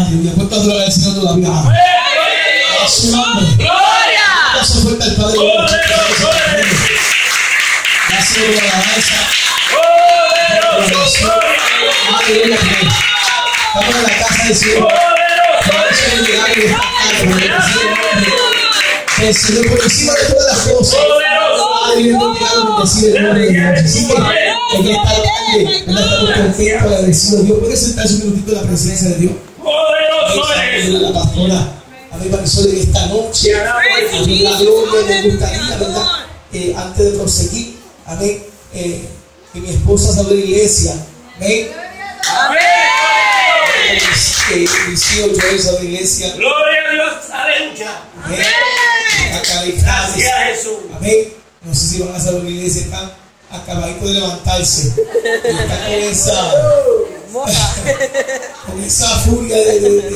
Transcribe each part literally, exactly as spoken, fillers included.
Aleluya. ¿Cuánto adorar al Señor todavía? Amén. A su nombre. ¡Gloria! Eso fuerte al Padre. Gracias por la alabanza. Aleluya. Estamos en la casa del Señor. El Señor por encima de todas las cosas. Aleluya. Bendecir el nombre de Dios. Así que en esta tarde estamos contentos, agradecidos. Dios puede sentarse un minutito en la presencia de Dios. La pastora Amén Marisol en esta noche. Amén, la gloria. Me gustaría, ¿verdad? Eh, antes de proseguir, amén, eh, que mi esposa salga de la iglesia. Amén. Amén. Eh, mis hijos, yo salgo de la iglesia. Gloria a Dios. Aleluya. Amén. Gracias a Jesús. Amén. No sé si van a salir de la iglesia, están acabaditos de levantarse. Y están con esa, con esa furia de, de, de, de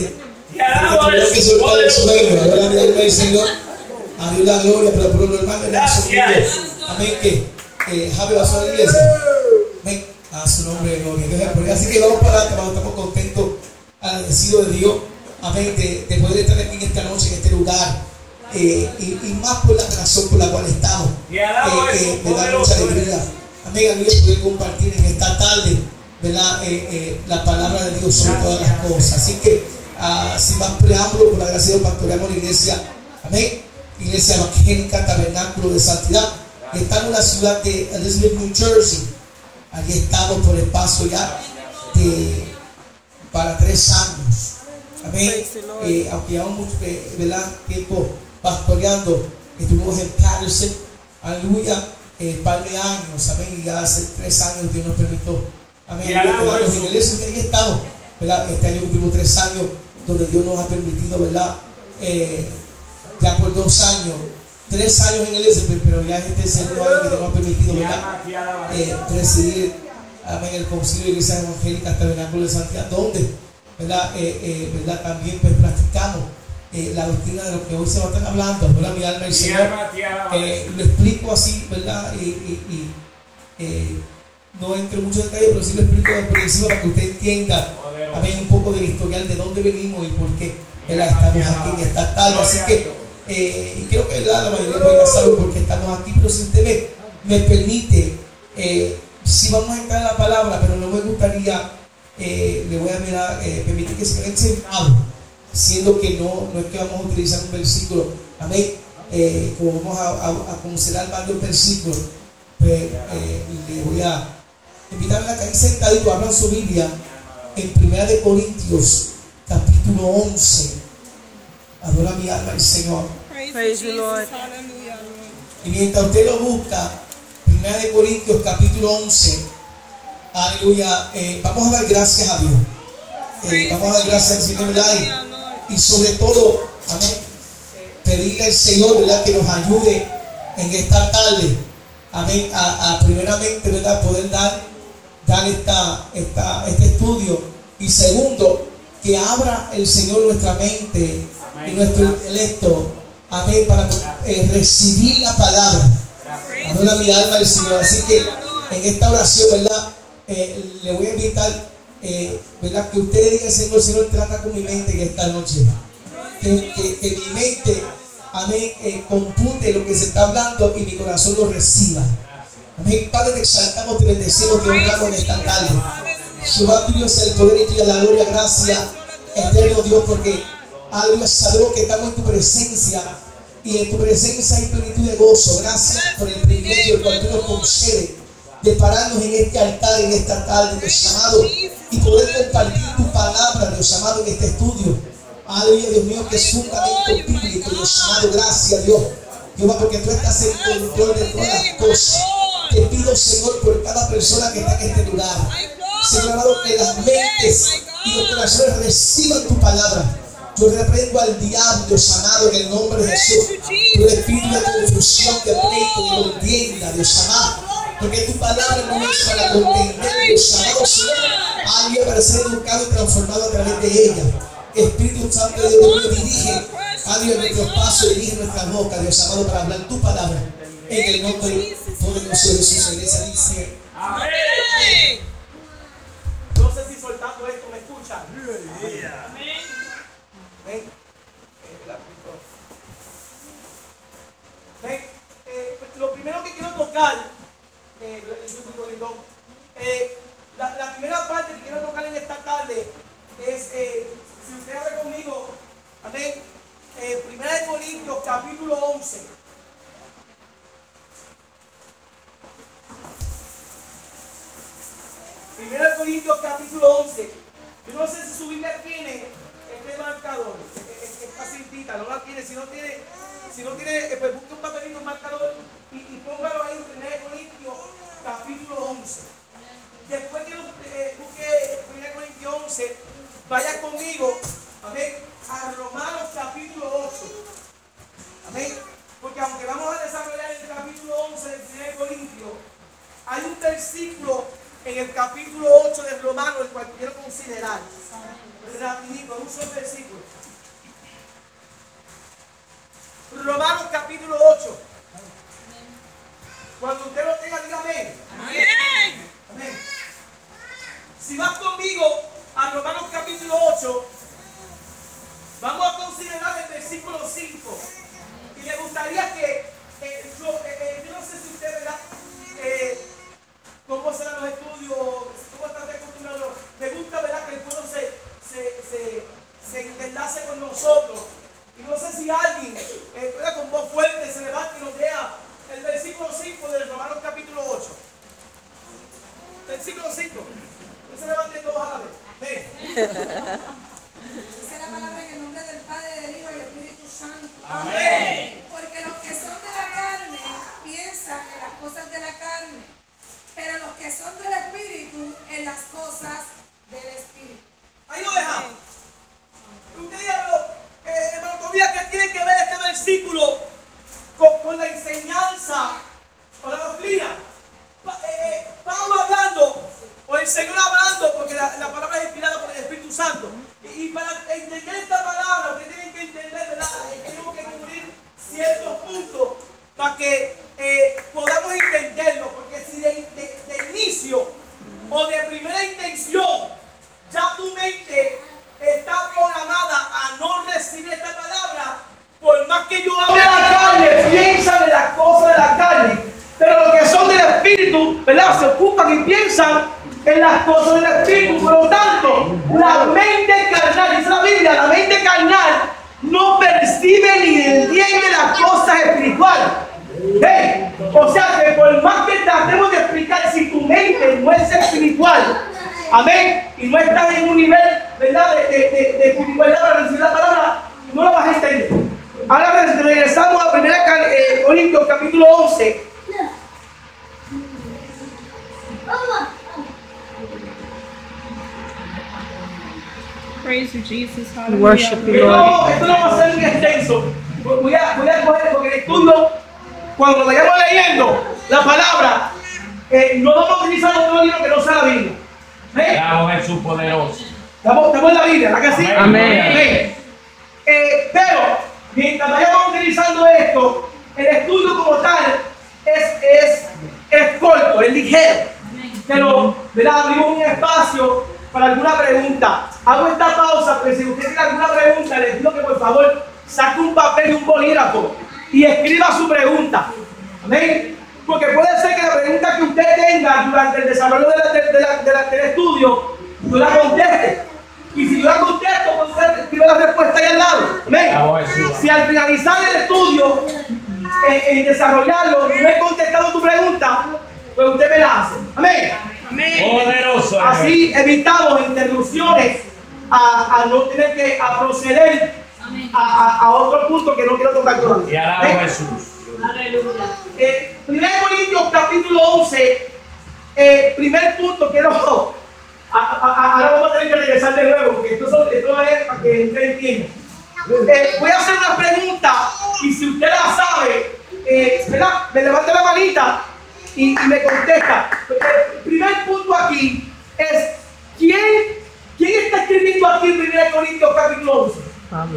que soltar el sueño. Ahora mi alma del Señor. A Dios la gloria, pero por lo normal de nosotros. Amén. Que eh, Javi va a salir de la iglesia. Amén. A su nombre de gloria. Así que vamos para adelante, vamos, estamos contentos, agradecidos de Dios. Amén. De, de poder estar aquí en esta noche, en este lugar. Eh, y, y más por la razón por la cual estamos. Eh, eh, me da mucha alegría. Amén, amigo, poder compartir en esta tarde, ¿verdad? Eh, eh, la palabra de Dios sobre todas las cosas. Así que, uh, sin más preámbulo, por la gracia de Dios, pastoreamos la iglesia. Amén. Iglesia Evangélica Tabernáculo de Santidad. Estamos en la ciudad de Elizabeth, New Jersey. Allí estamos por el paso ya de para tres años. Amén. Eh, aunque llevamos mucho, eh, ¿verdad? Tiempo pastoreando, estuvimos en Patterson, aleluya, eh, par de años, amén, y ya hace tres años Dios nos permitió, amén, quedarnos en el eso que ahí estamos, ¿verdad? Este año cumplimos tres años, donde Dios nos ha permitido, ¿verdad? Eh, ya por dos años, tres años en el eso, pero ya este segundo año que Dios nos ha permitido, ¿verdad? Eh, presidir, amén, el concilio de Iglesia Evangélica Tabernáculo de Santidad, donde, ¿verdad? Eh, eh, ¿verdad? También pues practicamos Eh, la doctrina de lo que hoy se va a estar hablando, ¿verdad? Mi alma y el Señor. Eh, lo explico así, ¿verdad? Y, y, y eh, no entro en muchos detalles, pero sí lo explico por encima para que usted entienda también un poco del historial de dónde venimos y por qué, ¿verdad? Estamos aquí en esta tarde. Así que, eh, y creo que, ¿verdad? La mayoría de ya saben por qué estamos aquí, pero si usted me, me permite, eh, si vamos a entrar en la palabra, pero no me gustaría, eh, le voy a mirar, eh, permitir que se queden sentados. Siendo que no, no es que vamos a utilizar un versículo, amén, eh, como vamos a, a, a considerar varios versículos, pues eh, le voy a invitar a que ahí sentadito abran su Biblia en Primera de Corintios, capítulo once. Adora mi alma al Señor. Praise the Lord. Y mientras usted lo busca, Primera de Corintios, capítulo once, aleluya, eh, vamos a dar gracias a Dios. Eh, vamos a dar gracias al Señor, ¿verdad? Y sobre todo, amén, pedirle al Señor, ¿verdad? Que nos ayude en esta tarde, amén, a, a primeramente, ¿verdad? Poder dar, dar esta, esta, este estudio, y segundo, que abra el Señor nuestra mente y nuestro intelecto, amén, para eh, recibir la palabra. Adora mi alma al Señor. Así que en esta oración, ¿verdad? Eh, le voy a invitar, Eh, ¿verdad? Que usted diga, Señor, Señor, trata con mi mente en esta noche. Que, que, que mi mente, amén, eh, compute lo que se está hablando y mi corazón lo reciba. Amén. Padre, te exaltamos, te bendecimos, te honramos en esta tarde. Jehová, tuyo es el poder y tuya la gloria, gracias, eterno Dios, porque, aleluya, sabemos que estamos en tu presencia y en tu presencia hay plenitud de gozo. Gracias por el privilegio el cual tú nos concedes de pararnos en este altar, en esta tarde, Dios amado, y poder compartir tu palabra, Dios amado, en este estudio. Aleluya, Dios mío, que es fundamento bíblico, Dios amado. Gracias, Dios. Jehová, porque tú estás en control de todas las cosas. Te pido, Señor, por cada persona que está en este lugar, Señor amado, que las mentes y los corazones reciban tu palabra. Yo reprendo al diablo, Dios amado, en el nombre de Jesús. Yo le pido la confusión, de pleito, de contienda, Dios amado. Porque tu palabra no es para contender, Dios amado, Señor. Alguien para ser educado y transformado a través de ella. Espíritu Santo de Dios me dirige, adiós, nuestros pasos, dirige nuestra boca, Dios amado, para hablar tu palabra. En el nombre poderoso de Jesús. La iglesia dice amén. No sé si soltando esto me escuchan. si no tiene, si no tiene, pues busque un papelito, un marcador y, y póngalo ahí en primera Corintios capítulo once. Después que eh, busque primera Corintios once, vaya conmigo, amén, a Romanos capítulo ocho. Amén. Porque aunque vamos a desarrollar el capítulo once de primera Corintios, hay un versículo en el capítulo ocho de Romanos el cual quiero considerar. Rapidito, un solo versículo. Romanos capítulo ocho. Cuando usted lo tenga, diga amén. Amén. Amén. Si vas conmigo a Romanos capítulo ocho, vamos a considerar el versículo cinco. Y me gustaría que, eh, yo, eh, eh, yo no sé si usted, ¿verdad? Eh, ¿Cómo serán los estudios? ¿Cómo están acostumbrados? Me gusta, ¿verdad? Que el pueblo se, se, se, se enlace con nosotros. Y no sé si alguien, eh, con voz fuerte, se levanta y nos lea el versículo cinco del Romanos capítulo ocho. Versículo cinco. No se levanten todos a la vez. Ven. Dice la palabra en el nombre del Padre, del Hijo y del Espíritu Santo. Amén. Porque los que son de la carne piensan en las cosas de la carne, pero los que son del Espíritu en las cosas del Espíritu. Ahí lo dejamos. Usted diga, pero, eh, hermano Tobías, ¿qué tiene que ver este versículo con, con la enseñanza, con la doctrina? Pa, eh, Pablo hablando, o el Señor hablando, porque la, la palabra es inspirada por el Espíritu Santo. Y, y para entender esta palabra, usted tiene que entender, ¿verdad? Tenemos que cubrir ciertos puntos para que eh, podamos entenderlo, porque si de, de, de inicio o de primera intención ya tu mente está programada a no recibir esta palabra, por más que yo hable de la carne, piensan en las cosas de la carne, pero los que son del Espíritu, ¿verdad? Se ocupan y piensan en las cosas del Espíritu. Por lo tanto, la mente carnal, dice la Biblia, la mente carnal no percibe ni entiende las cosas espirituales. Hey, o sea que por más que tratemos de explicar, si tu mente no es espiritual, amén, y no estás en un nivel, ¿verdad?, de, de, de, de espiritualidad para recibir la palabra, no la vas a entender. Ahora regresamos a primera eh, Corintios capítulo once. Praise you, Jesus. Hallelujah. Worship you, Esto, Lord. esto no va a ser muy extenso. Voy a, voy a coger, porque el estudio, cuando lo vayamos leyendo la palabra, eh, no vamos a utilizar otro libro que no sea la Biblia. ¿Eh? Claro, Jesús poderoso. Estamos, estamos en la Biblia, ¿verdad que sí? Amén. Amén. Eh, pero, mientras vayamos utilizando esto, el estudio como tal es, es, es corto, es ligero. Pero, ¿verdad? Abrimos un espacio para alguna pregunta. Hago esta pausa, pero si usted tiene alguna pregunta, les pido que por favor saque un papel y un bolígrafo y escriba su pregunta. Amén. Porque puede ser que la pregunta que usted tenga durante el desarrollo de la, de la, de la, del estudio, yo la conteste. Y si yo la contesto, pues usted escribe la respuesta ahí al lado. Amén. Si al finalizar el estudio, en, en desarrollarlo, no he contestado tu pregunta, pues usted me la hace. Amén. Poderoso. Así evitamos interrupciones a, a no tener que a proceder a, a, a otro punto que no quiero tocar todavía. Y alabo a Jesús. Eh, primera Corintios capítulo once, eh, primer punto, quiero, a, a, a, ahora vamos a tener que regresar de nuevo, porque esto, son, esto es para que usted entienda. Eh, voy a hacer una pregunta, y si usted la sabe, eh, ¿verdad? Me levanta la manita y, y me contesta. El primer punto aquí es, ¿quién, quién está escribiendo aquí en primera Corintios capítulo once? Pablo.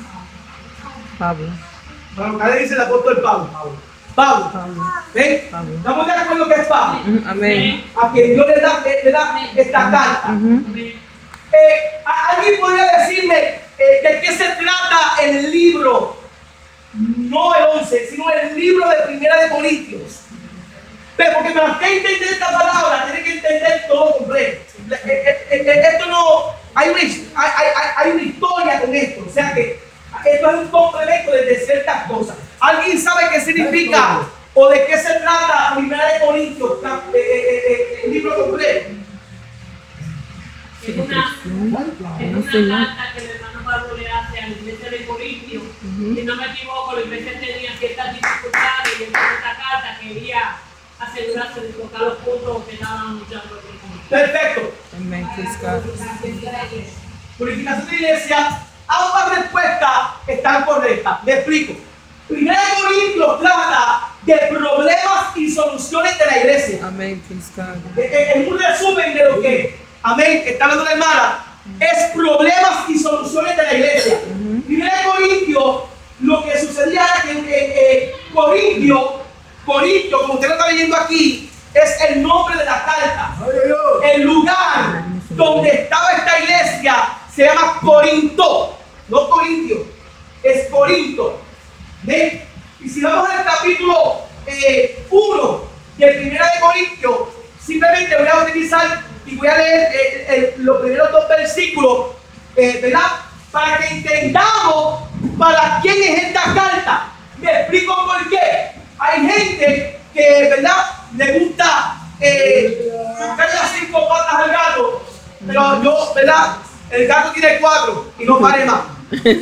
Pablo. Bueno, acá le dice el apóstol Pablo. Pablo. Pablo. ¿Ven? Pablo. ¿Estamos de acuerdo que es Pablo? Mm, Amén. A quien Dios le da, le da esta carta. Ujú. Eh, ¿Alguien podría decirme eh, de qué se trata el libro? No el once, sino el libro de primera de Corintios. Pero porque para usted entender esta palabra, tiene que entender todo completo. Eh, eh, eh, esto no, hay una, hay, hay, hay una historia con esto. O sea que esto es un complemento de ciertas cosas. ¿Alguien sabe qué significa o de qué se trata primera de Corintios, eh, eh, eh, el libro completo? Es una, es una carta que el hermano Pablo le hace a la iglesia de Corintio. Si no me equivoco, la iglesia tenía ciertas dificultades y en esta carta quería asegurarse de tocar los puntos que estaban luchando. Perfecto. Amen. Praise God. Purificación de la iglesia, ambas respuestas están correctas. Me explico. Primera de Corintios trata de problemas y soluciones de la iglesia. Amen. Praise God. En un resumen de lo que, amén, que está hablando la hermana, es problemas y soluciones de la iglesia. Primera de Corintios, lo que sucedía era que eh, eh, Corintio, Corintio, como usted lo está leyendo aquí, es el nombre de la carta. El lugar donde estaba esta iglesia se llama Corinto, no Corintio, es Corinto. ¿Ven? Y si vamos al capítulo eh, uno de Primera de Corintios, simplemente voy a utilizar y voy a leer eh, eh, los primeros dos versículos, eh, ¿verdad? Para que entendamos para quién es esta carta. Me explico por qué. Hay gente que, ¿verdad?, le gusta eh, buscar las cinco patas al gato, pero yo, ¿verdad?, el gato tiene cuatro y no pare más.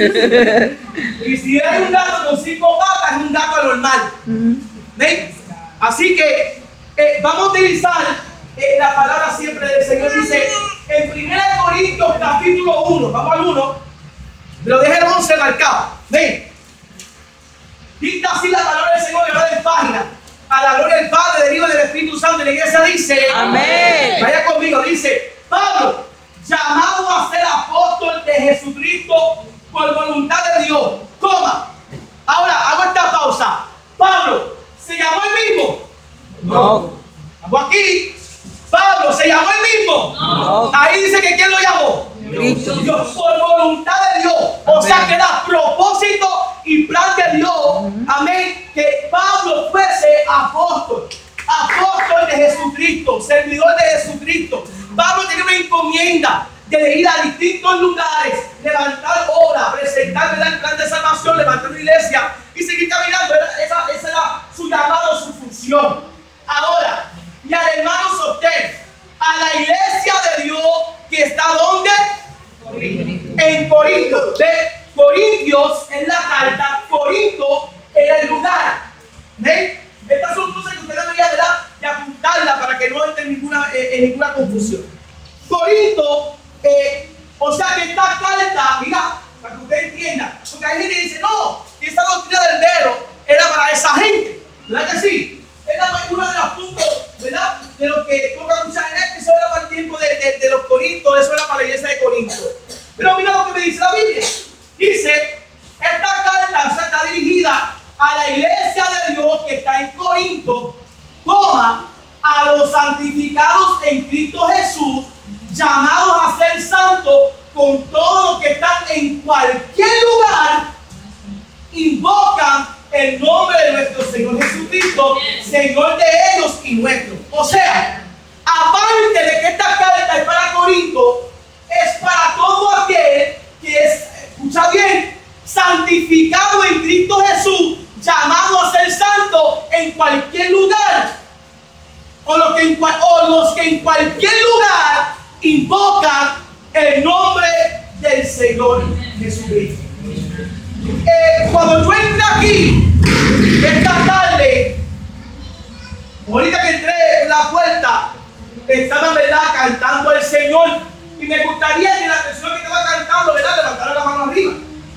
Y si hay un gato con cinco patas, es un gato anormal. ¿Ven? Así que eh, vamos a utilizar eh, la palabra siempre del Señor. Dice en Primera de Corintios capítulo uno, vamos al uno, pero deje el once marcado. ¿Ven? Dicta así la palabra del Señor, que va de página. A la gloria del Padre, del Hijo y del Espíritu Santo. Y la iglesia dice, amén. Vaya conmigo, dice, Pablo, llamado a ser apóstol de Jesucristo por voluntad de Dios. Toma. Ahora hago esta pausa. Pablo, ¿se llamó el mismo? No. Hago aquí. Pablo, ¿se llamó el mismo? No. Ahí dice que ¿quién lo llamó? Cristo. Dios, por voluntad de Dios. O sea que era propósito y plan de Dios. Amén. Que Pablo fuese apóstol. Apóstol de Jesucristo. Servidor de Jesucristo. Pablo tenía una encomienda de ir a distintos lugares, levantar obra, presentar el plan de salvación, levantar una iglesia y seguir caminando. Esa, esa era su llamado, su función. Ahora, y al hermano Soter, a la iglesia de Dios que está ¿dónde? En Corinto. De Corintios es la carta, Corinto era el lugar. ¿Ven? Estas son cosas que usted debería de, de apuntarla para que no entre en ninguna, eh, en ninguna confusión. Corinto, eh, o sea que esta carta, mira, para que usted entienda, porque hay gente que dice, no, esa doctrina del velo era para esa gente, ¿verdad que sí? Era uno de los puntos, ¿verdad? De lo que toca mucha gente, eso era para el tiempo de, de, de los Corintos, eso era para la iglesia de Corinto. Pero mira lo que me dice la Biblia. Dice, esta carta o sea, está dirigida a la iglesia de Dios que está en Corinto, toma a los santificados en Cristo Jesús, llamados a ser santos, con todos los que están en cualquier lugar, invocan el nombre de nuestro Señor Jesucristo, Señor de ellos y nuestro. O sea, aparte de que esta carta es para Corinto, es para todo aquel que es, escucha bien, santificado en Cristo Jesús, llamado a ser santo en cualquier lugar, o los que en, o los que en cualquier lugar invocan el nombre del Señor Jesucristo. Eh, cuando yo entré aquí esta tarde, ahorita que entré en la puerta, estaba, ¿verdad?, cantando al Señor, y me gustaría que la persona que estaba cantando, ¿verdad?, levantara la mano arriba.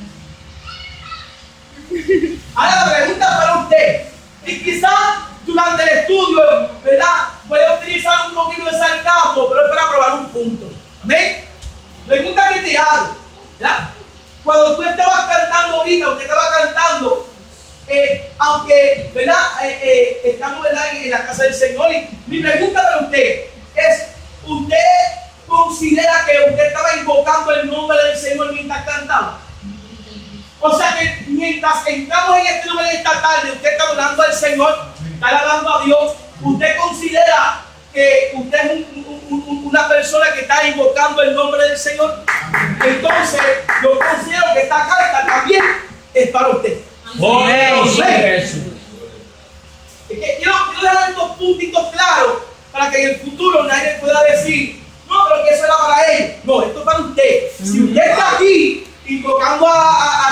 Ahora la pregunta para usted, y quizás durante el estudio, ¿verdad?, voy a utilizar un poquito de sarcasmo, pero es para probar un punto. ¿Amén? Pregunta que te hago, ¿verdad? Cuando tú estabas cantando ahorita, usted estaba cantando, eh, aunque, ¿verdad?, eh, eh, estamos, ¿verdad?, en la casa del Señor, y mi pregunta para usted es, ¿usted considera que usted estaba invocando el nombre del Señor mientras cantaba? O sea que mientras entramos en este lugar esta tarde, usted está adorando al Señor, está alabando a Dios, ¿usted considera que usted es un, un, un, una persona que está invocando el nombre del Señor? Entonces, yo considero que esta carta también es para usted. Poderoso Jesús. Es que quiero, quiero dejar estos puntitos claros para que en el futuro nadie pueda decir, no, pero que eso era para él. No, esto es para usted. Si usted está aquí y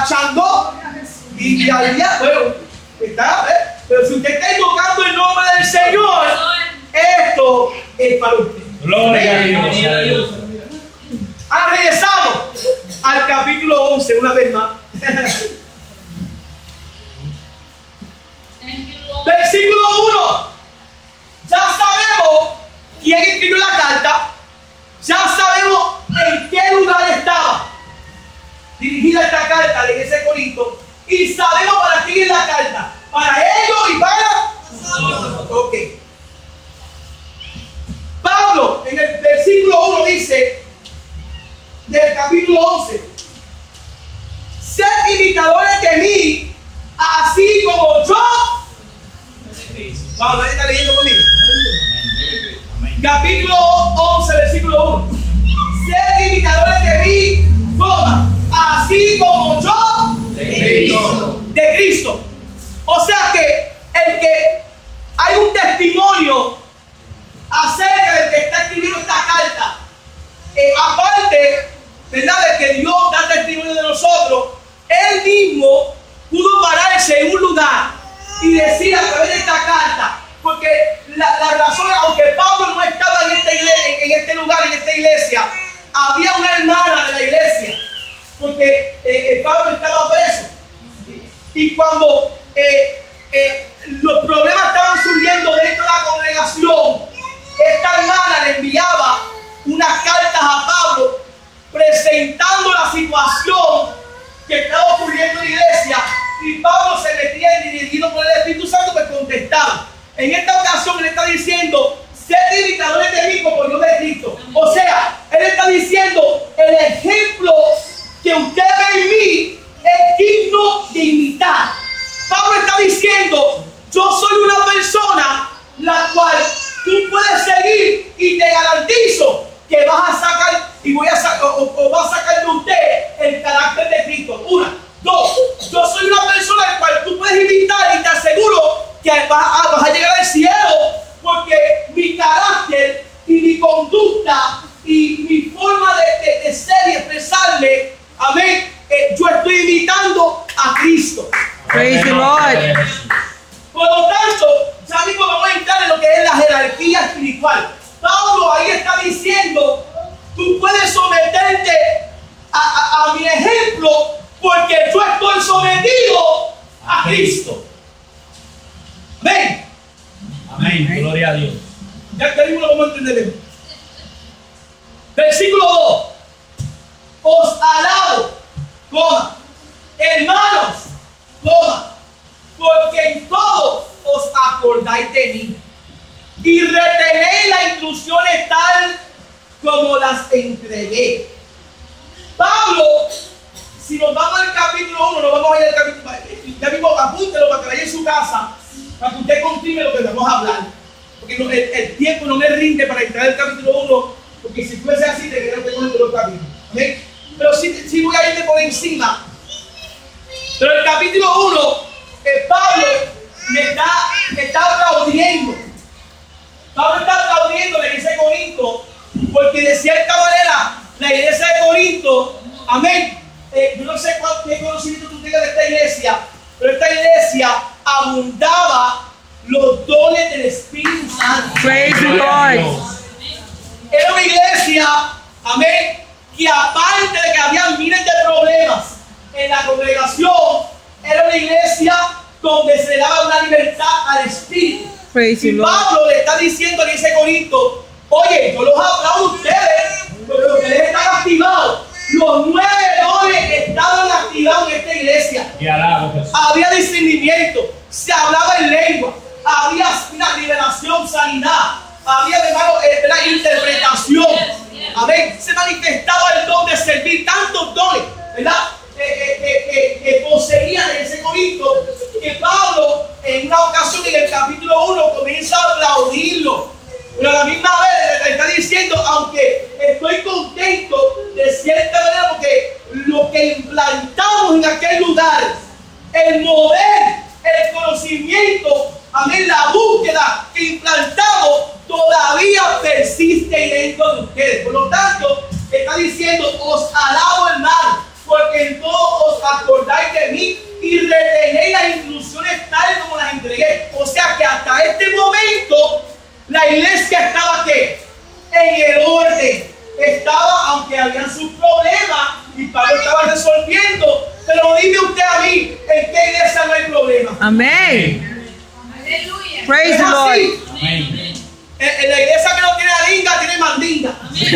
marchando y, y había, bueno, está, ¿eh? Pero si usted está invocando el nombre del Señor, esto es para usted. Gloria a Dios. Ah, regresamos al capítulo once una vez más. Versículo uno. Ya sabemos quién escribió la carta. Ya sabemos en qué lugar estaba dirigida esta carta de ese Corinto. Y sabemos para quién es la carta. Para ellos y para nosotros. Ok. Pablo en el versículo uno dice del capítulo once: sed imitadores de mí, así como yo. Vamos, ¿nadie está leyendo conmigo? Capítulo once, versículo uno. Sed imitadores de mí, toma, así como yo de Cristo. De Cristo. O sea que el que hay un testimonio acerca del que está escribiendo esta carta, eh, aparte, ¿verdad?, de que Dios da testimonio de nosotros, él mismo pudo pararse en un lugar y decir a través de esta carta, porque la, la razón, aunque Pablo no estaba en, esta iglesia, en, en este lugar, en esta iglesia, había una hermana de la iglesia, porque eh, Pablo estaba preso. Y cuando eh, eh, los problemas estaban surgiendo dentro de la congregación, esta hermana le enviaba unas cartas a Pablo presentando la situación que estaba ocurriendo en la iglesia, y Pablo se metía en dirigido por el Espíritu Santo, pues contestaba. En esta ocasión él está diciendo: sed imitadores de mí como yo de Cristo. O sea, él está diciendo: el ejemplo que usted ve en mí es digno de imitar. Pablo está diciendo: yo soy una persona la cual tú puedes seguir, y te garantizo que vas a sacar y voy a sacar o, o va a sacar de usted el carácter de Cristo. Una, dos, yo soy una persona la cual tú puedes imitar, y te aseguro que vas a, vas a llegar al cielo, porque mi carácter y mi conducta y mi forma de, de, de ser y expresarme, amén, eh, yo estoy imitando a Cristo. Praise the Lord. Por lo tanto, ya mismo vamos a entrar en lo que es la jerarquía espiritual. Pablo ahí está diciendo: tú puedes someterte a, a, a mi ejemplo, porque yo estoy sometido a Cristo. Amén. Amén. Gloria a Dios. Ya que lo vamos a entender. Versículo dos. Os alabo, coma, hermanos, coma, porque en todo os acordáis de mí y retenéis las instrucciones tal como las entregué. Pablo, si nos vamos al capítulo uno, nos vamos a ir al capítulo, ya mismo apúntelo para que vaya en su casa, para que usted continúe lo que vamos a hablar, porque no, el, el tiempo no me rinde para entrar al capítulo uno, porque si fuese así, te quedaría con el capítulo. ¿Okay? Pero sí, sí voy a irme por encima. Pero el capítulo uno, eh, Pablo me está, me está aplaudiendo. Pablo está aplaudiendo la iglesia de Corinto, porque de cierta manera la iglesia de Corinto, amén, eh, yo no sé cuál, qué conocimiento tú tengas de esta iglesia, pero esta iglesia abundaba los dones del Espíritu Santo. Praise the Lord. Era una iglesia, amén, que aparte de que había miles de problemas en la congregación, era una iglesia donde se daba una libertad al Espíritu. Praise the Y Lord. Pablo le está diciendo a la iglesia de Corinto: oye, yo los aplaudo a ustedes, porque ustedes están activados. Los nueve dones estaban activados en esta iglesia. Y alabo Jesús. Había discernimiento, se hablaba en lengua, había una liberación, sanidad, había, hermano, eh, la interpretación. Amén. Se manifestaba el don de servir, tantos dones, ¿verdad? Que eh, eh, eh, eh, poseían en ese Corinto, que Pablo en una ocasión en el capítulo uno comienza a aplaudirlo, pero a la misma vez le está diciendo: aunque estoy contento de cierta manera, porque lo que implantamos en aquel lugar, el mover, el conocimiento, amén, la búsqueda que implantamos todavía persiste dentro de ustedes. Por lo tanto, está diciendo: os alabo, hermano, porque en todo os acordáis La iglesia estaba ¿qué? En el orden. Estaba, aunque habían sus problemas, y Pablo estaba resolviendo. Pero dime usted a mí, ¿en qué iglesia no hay problema? Amén. Aleluya. Praise ¿Es the Lord. así? Amén. En, en la iglesia que no tiene alinga, tiene mandinga.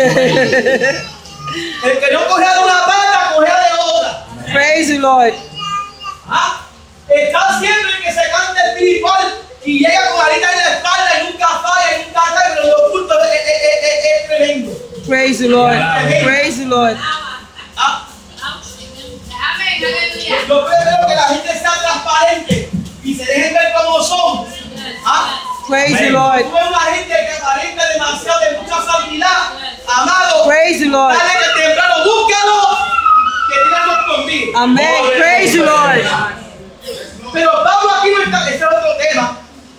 El que no cogea de una pata, cogea de otra. Praise the Lord. ¿Ah? Está siempre el que se canta espiritual y llega con harina en la espalda y nunca falla y nunca cae, pero lo oculto es, es, es, es, es tremendo. Praise the Lord. Praise the Lord. ¿Ah? Amén. Aleluya. Yo prefiero que la gente sea transparente y se dejen ver como son. ¿Ah? Praise the Tú Lord. ves una gente que aparenta demasiado de mucha santidad. Amado, Praise the Lord. dale que temprano, búscalo, que tiene algo conmigo. Amén. Praise the Lord. Pero Pablo aquí no está, ese es otro tema.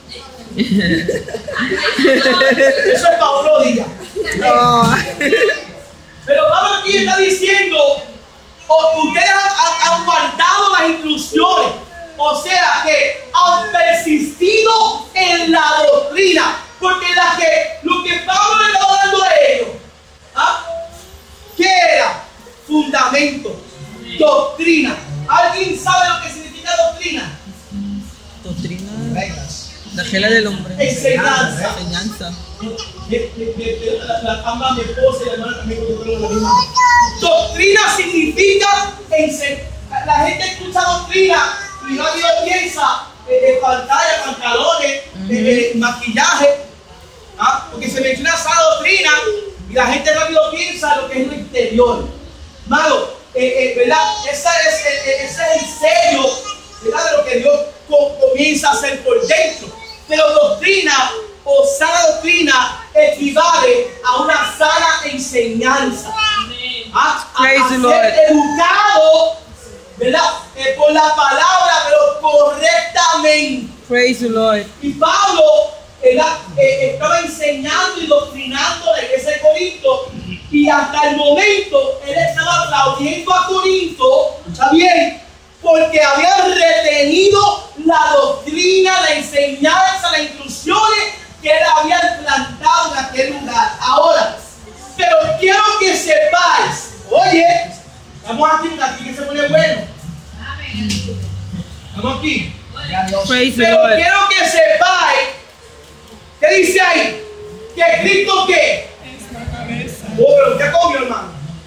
Eso es Pablo Díaz. Oh. Pero Pablo aquí está diciendo, o ustedes han, han guardado las instrucciones, o sea que han persistido en la doctrina, porque la que, lo que Pablo le estaba dando a ellos, ¿ah? ¿Qué era? Fundamento, doctrina. ¿Alguien sabe lo que significa doctrina? Doctrina. Reglas. La gela del hombre. Enseñanza. Enseñanza. La, la, la ambas, mi esposa y la hermana también conocieron la misma. Doctrina significa enseñar. La gente escucha doctrina y nadie piensa en eh, pantalla, pantalones, uh-huh. eh, eh, maquillaje, ¿ah? Porque se menciona esa doctrina y la gente rápido piensa lo que es lo interior. Mano, eh, eh, ¿verdad? Ese es, eh, ese es el sello, ¿verdad? De lo que Dios co- comienza a hacer por dentro. Pero doctrina o sana doctrina equivale a una sana enseñanza. ¿Ah? A, a ser educado, ¿verdad? Eh, por la palabra, pero correctamente. Praise the Lord. Y Pablo ¿verdad? Eh, estaba enseñando y doctrinando la iglesia de Corinto. Y hasta el momento él estaba aplaudiendo a Corinto, ¿está bien? Porque habían retenido la doctrina, la enseñanza, las instrucciones que él había plantado en aquel lugar. Ahora, pero quiero que sepáis, oye, estamos aquí, aquí que se pone bueno. Estamos aquí. Praise the Pero Lord. quiero que sepáis, ¿qué dice ahí? Que Cristo ¿qué? Oh, pero ¿qué comió, hermano?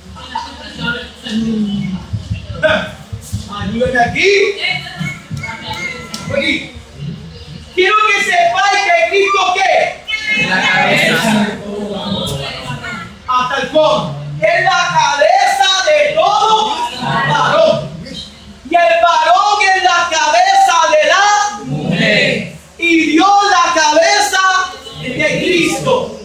Ayúdame aquí. Aquí. Quiero que sepáis que Cristo ¿qué? La cabeza. Hasta el codo. Es la cabeza de todo varón. Y el varón es la cabeza de la mujer. Y Dios la cabeza de Cristo.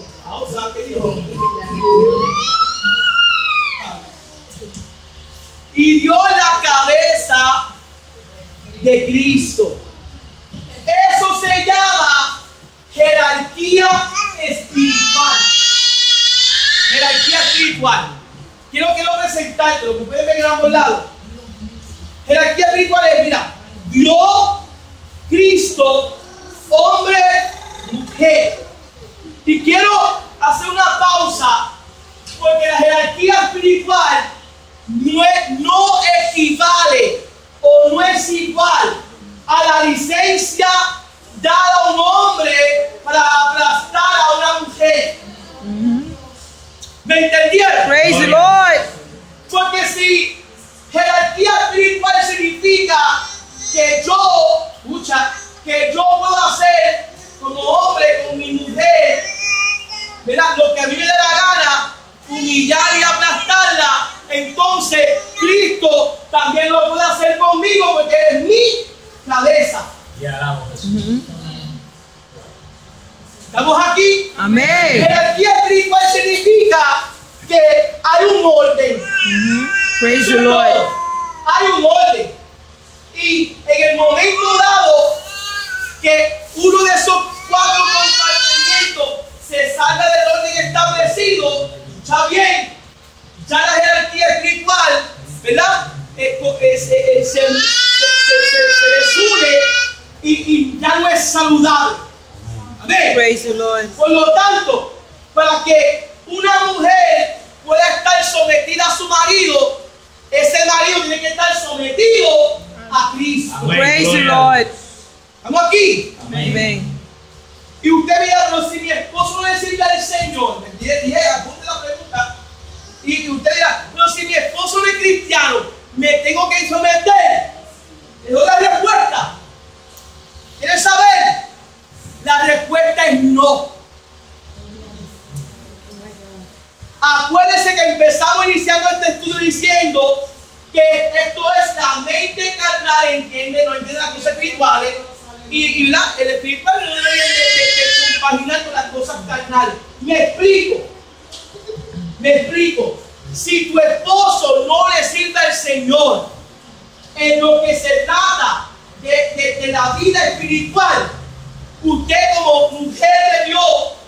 Y Dios la cabeza de Cristo. Eso se llama jerarquía espiritual. Jerarquía espiritual. Quiero que lo presentarte, lo que pueden ver en ambos lados. Jerarquía espiritual es, mira, Dios, Cristo, hombre, mujer. Y quiero hacer una pausa, porque la jerarquía espiritual no, es, no equivale o no es igual a la licencia dada a un hombre para aplastar a una mujer. ¿Me entendieron? Praise the Lord. Porque si jerarquía espiritual significa que yo, escucha, que yo puedo hacer como hombre con mi mujer, ¿verdad? Lo que a mí me dé la gana, humillar y aplastarla, entonces Cristo también lo puede hacer conmigo porque es mi cabeza. Y alabo a Jesús. ¿Estamos aquí? Amén. Jerarquía espiritual significa que hay un orden. Praise the Lord. Hay un orden. Y en el momento dado que uno de esos cuatro compartimientos se salga del orden establecido, está bien, ya la jerarquía espiritual, ¿verdad? Eh, eh, se, eh, se, se, se, se, se desune y, y ya no es saludable. Amén. Praise the Lord. Por lo tanto, para que una mujer pueda estar sometida a su marido, ese marido tiene que estar sometido a Cristo. Amén. Praise the Gloria. Lord. ¿Estamos aquí? Amen. Y usted me dirá, pero si mi esposo no le sirve al Señor, me llega, apunte la pregunta, y usted dirá, pero si mi esposo no es cristiano, ¿me tengo que someter? Le doy la respuesta. ¿Quieres saber? La respuesta es no. Acuérdense que empezamos iniciando este estudio diciendo que esto es la mente carnal, entiende, no entiende las cosas espirituales. Y, y la, el espiritual no debe de, de, de compaginar con las cosas carnales. Me explico. Me explico. Si tu esposo no le sirve al Señor en lo que se trata de, de, de la vida espiritual, usted como mujer de Dios,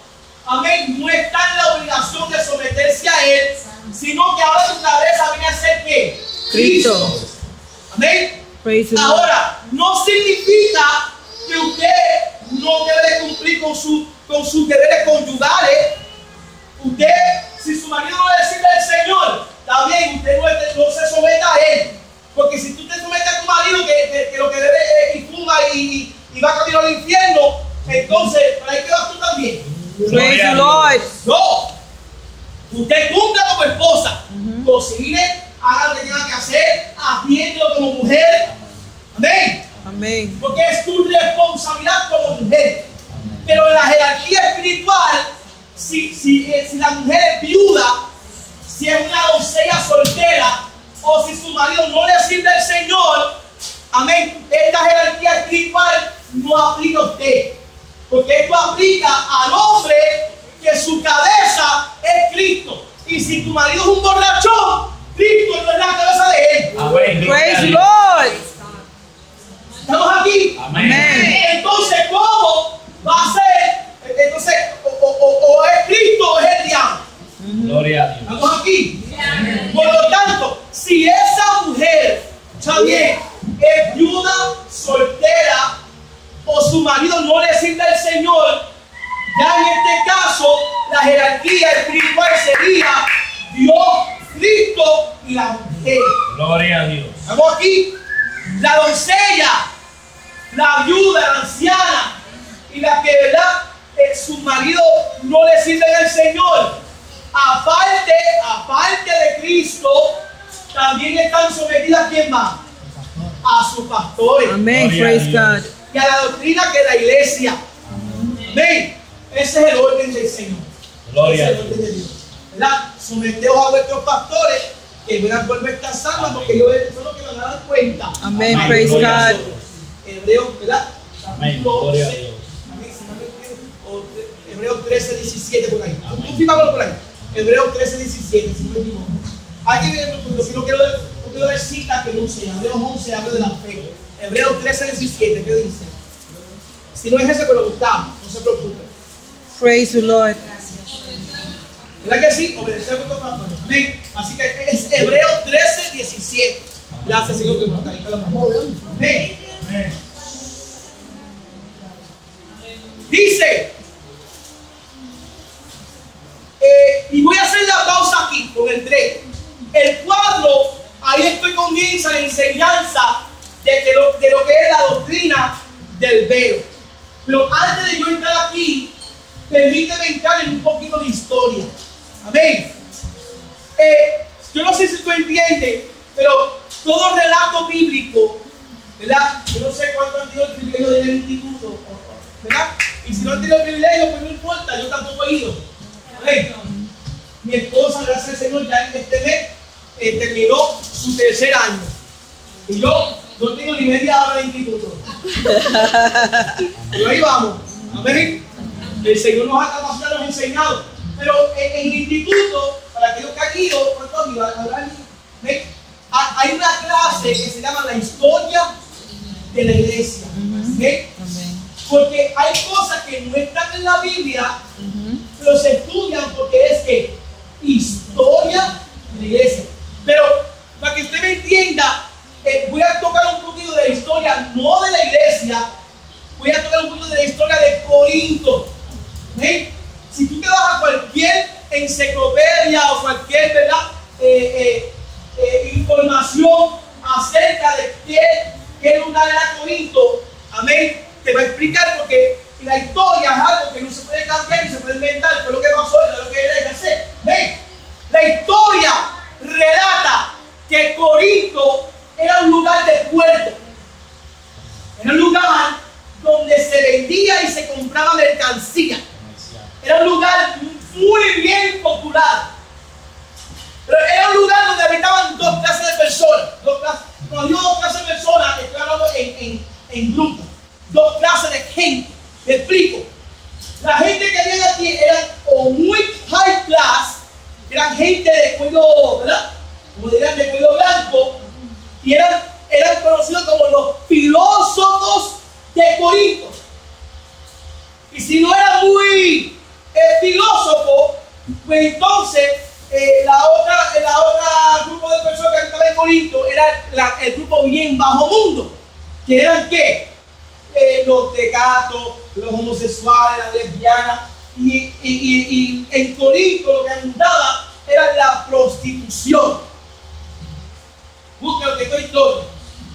amén, no está en la obligación de someterse a Él, sino que ahora su cabeza viene a ser ¿qué? Cristo. Amén. Praise the Lord. Ahora, no significa que usted no debe de cumplir con, su, con sus deberes conyugales. Usted, si su marido no le sirve al Señor, está bien, usted no, no se someta a él. Porque si tú te sometes a tu marido que, que, que lo que debe es y fuma y, y, y va camino al infierno, entonces, ¿para ahí quedas tú también? Praise the Lord. No. Usted cumpla como esposa. Cocine, haga lo que tenga que hacer, atiéndelo como mujer. Amén. Amén. Porque es tu responsabilidad como mujer. Pero en la jerarquía espiritual, si, si, eh, si la mujer es viuda, si es una doncella soltera, o si su marido no le sirve al Señor, amén, esta jerarquía espiritual no aplica a usted. Porque esto aplica al hombre que su cabeza es Cristo. Y si tu marido es un borrachón, Cristo no es la cabeza de él. Amén. Praise the Lord. ¿Estamos aquí? Amén. Entonces, ¿cómo va a ser? Entonces, o, o, o, o es Cristo o es el diablo. Gloria a Dios. ¿Estamos aquí? Por lo tanto, si esa mujer también es viuda, soltera, o su marido no le sirve al Señor, ya en este caso, la jerarquía espiritual sería Dios, Cristo y la mujer. Gloria a Dios. ¿Estamos aquí? La doncella, la viuda, la anciana y la que, ¿verdad? Eh, su marido no le sirven al Señor. Aparte, aparte de Cristo, también están sometidas, ¿quién más? A sus pastores. Amen. Gloria a Praise Dios. God. Y a la doctrina que es la iglesia. Amén. Ese es el orden del Señor. Gloria a Ese es el orden Dios. de Dios. ¿Verdad? Someteos a vuestros pastores que vengan por vuestras almas, porque ellos son los que van a dar cuenta. Amén. Amén. Praise Gloria a God. Hebreos, ¿verdad? Amén. Capítulo Gloria a once. Dios. Amén. Si no me equivoco, o tre- Hebreos trece, diecisiete por ahí. Confírmalo por ahí. Hebreos trece, diecisiete, si no me equivoco. Aquí viene lo que no quiero ver, no quiero ver cita que no sea. Hebreos once habla de la fe. Hebreos trece, diecisiete, ¿qué dice? Si no es ese, pero lo buscamos, no se preocupe. Praise the Lord. ¿Verdad que sí? Obedecer a vuestros pastores. Amén. Así que es Hebreos trece, diecisiete. Gracias, Señor, que nos caído la mano. Amén. Amén. Dice, eh, y voy a hacer la pausa aquí con el tres. El cuatro, ahí estoy comienza la enseñanza de, que lo, de lo que es la doctrina del velo. Pero antes de yo entrar aquí, permíteme entrar en un poquito de historia. Amén. Eh, yo no sé si tú entiendes, pero todo relato bíblico, ¿verdad? Yo no sé cuánto han tenido el privilegio de ir al instituto, ¿verdad? Y si no han tenido el privilegio, pues no importa, yo tampoco he ido. Amén. Mi esposa, gracias al Señor, ya en este mes eh, terminó su tercer año. Y yo no tengo ni media hora de instituto. Pero ahí vamos. Amén. El Señor nos ha capacitado, nos ha enseñado. Pero en, en el instituto, para aquellos que han ido, ¿cuántos han ido? ¿Ven? Hay una clase que se llama la historia de la iglesia. ¿Okay? Porque hay cosas que no están en la Biblia, pero se estudian porque es que historia de la iglesia. Pero para que usted me entienda, eh, voy a tocar un poquito de la historia, no de la iglesia, voy a tocar un poquito de la historia de Corinto. ¿Amén? Si tú te vas a cualquier enciclopedia o cualquier, ¿verdad? Eh, eh, eh, información acerca de qué, qué lugar era Corinto, amén, te va a explicar, porque la historia es algo que no se puede cambiar y se puede inventar. Fue lo que pasó y lo que era que hacer. ¿Ven? La historia relata que Corinto era un lugar de puerto, era un lugar donde se vendía y se compraba mercancía, era un lugar muy bien popular. Pero era un lugar donde habitaban dos clases de personas. Dos clases, cuando digo dos clases de personas, estoy hablando en, en, en grupo. Dos clases de gente. Me explico. La gente que había aquí eran o muy high class, eran gente de cuello, ¿verdad? Como dirían, de cuello blanco, y eran, eran conocidos como los filósofos de Corinto. Y si no era muy eh, filósofo, pues entonces Eh, la otra, la otra grupo de personas que estaban en Corinto era la, el grupo bien bajo mundo, que eran ¿qué? Eh, los tecatos, los homosexuales, las lesbianas, y, y, y, y en Corinto lo que abundaba era la prostitución. Busque lo que estoy todo.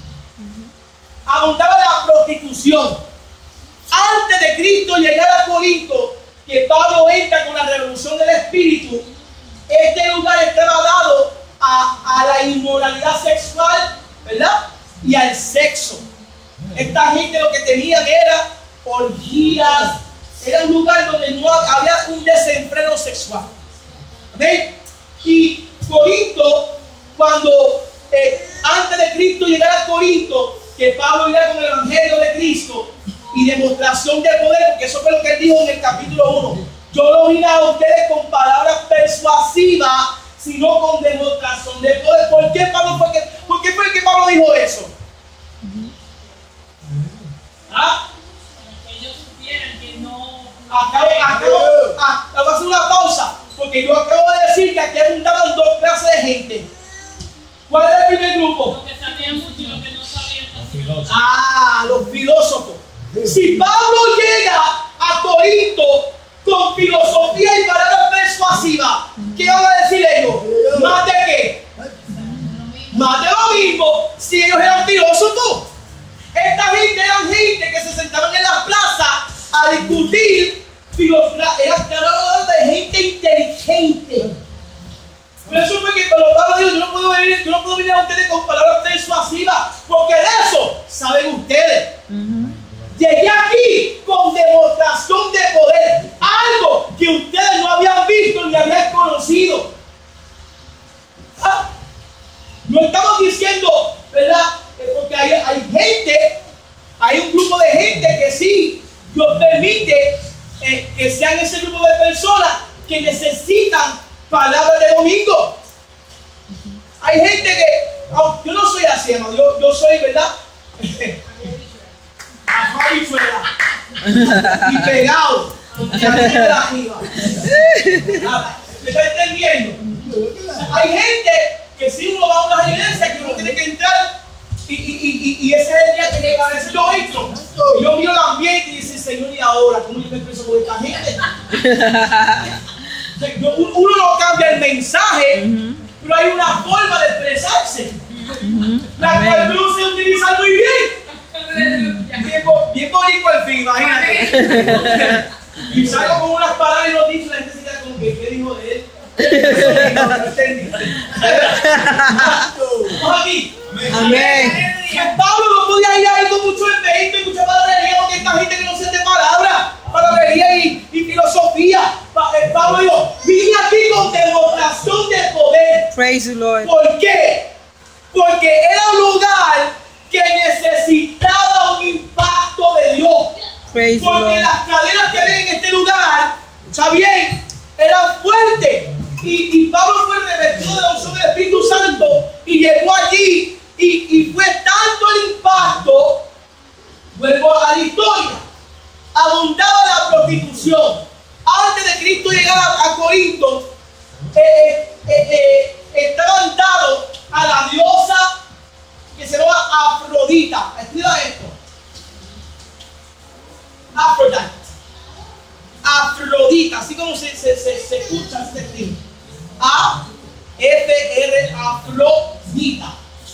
Abundaba la prostitución. Antes de Cristo llegar a Corinto, que Pablo entra con la revolución del Espíritu, este lugar estaba dado a, a la inmoralidad sexual, ¿verdad? Y al sexo. Esta gente lo que tenían era orgías, era un lugar donde no había un desenfreno sexual. ¿Amén? Y Corinto, cuando eh, antes de Cristo llegara a Corinto, que Pablo iba con el Evangelio de Cristo y demostración de poder, porque eso fue lo que él dijo en el capítulo uno. Yo no vine a ustedes con palabras persuasivas, sino con demostración de poder. ¿Por qué, Pablo fue que, ¿por qué fue que Pablo dijo eso? ¿Ah? Que ellos supieran que no... Acabo, acabo, ah, voy a hacer una pausa, porque yo acabo de decir que aquí abundaban dos clases de gente. ¿Cuál es el primer grupo? Los que sabían mucho y los que no sabían. Los filósofos. Ah, los filósofos. Si Pablo llega a Corinto con filosofía y palabras persuasivas, ¿qué van a decir ellos? ¿Más de qué? Más de lo mismo, si ellos eran filósofos. Esta gente eran gente que se sentaban en la plaza a discutir filosofía, eran de gente inteligente. Por eso fue que cuando Pablo dijo, yo no puedo venir, yo no puedo venir a ustedes con palabras persuasivas, porque de eso saben ustedes. Uh-huh. Llegué aquí con demostración de poder, algo que ustedes no habían visto ni habían conocido. ¿Ah? No estamos diciendo, ¿verdad? Porque hay, hay gente, hay un grupo de gente que sí, Dios permite eh, que sean ese grupo de personas que necesitan palabras de domingo. Hay gente que, oh, yo no soy así, hermano, yo, yo soy, ¿verdad? Afuera y fuera. Y pegado. Y arriba, arriba. ¿Me está entendiendo? Hay gente que si uno va a una iglesia que uno tiene que entrar y, y, y, y ese es el día que llega a veces yo entro. Y yo miro el ambiente y dice, Señor, ¿y ahora cómo yo me expreso con esta gente? Uno no cambia el mensaje, uh-huh. pero hay una forma de expresarse, uh-huh. la cual no se utiliza muy bien. Bien, bien bonito al fin, imagínate. Y salgo con unas palabras y nos dice la gente se queda como que, ¿qué dijo de él? No, no entendí. Vamos aquí. Amén. Pablo no podía ir ahí con mucho empeño y mucha palabrería, porque esta gente que no se de palabras, palabrería y, y filosofía. Pablo dijo, vine aquí con demostración de poder. Praise the Lord. ¿Por qué? Porque era un lugar que necesitaba un impacto de Dios. Praise Porque las cadenas que había en este lugar, ¿está bien? Eran fuertes. Y, y Pablo fue revestido de la unción del Espíritu Santo y llegó allí y, y fue tanto el impacto, vuelvo a la historia, abundaba la prostitución. Antes de Cristo llegar a, a Corinto, eh, eh, eh, estaban dados a la diosa que se llama Afrodita. Escriba esto. Afrodita. Afrodita, así como se, se, se, se escucha este escrito. A F R, Afrodita.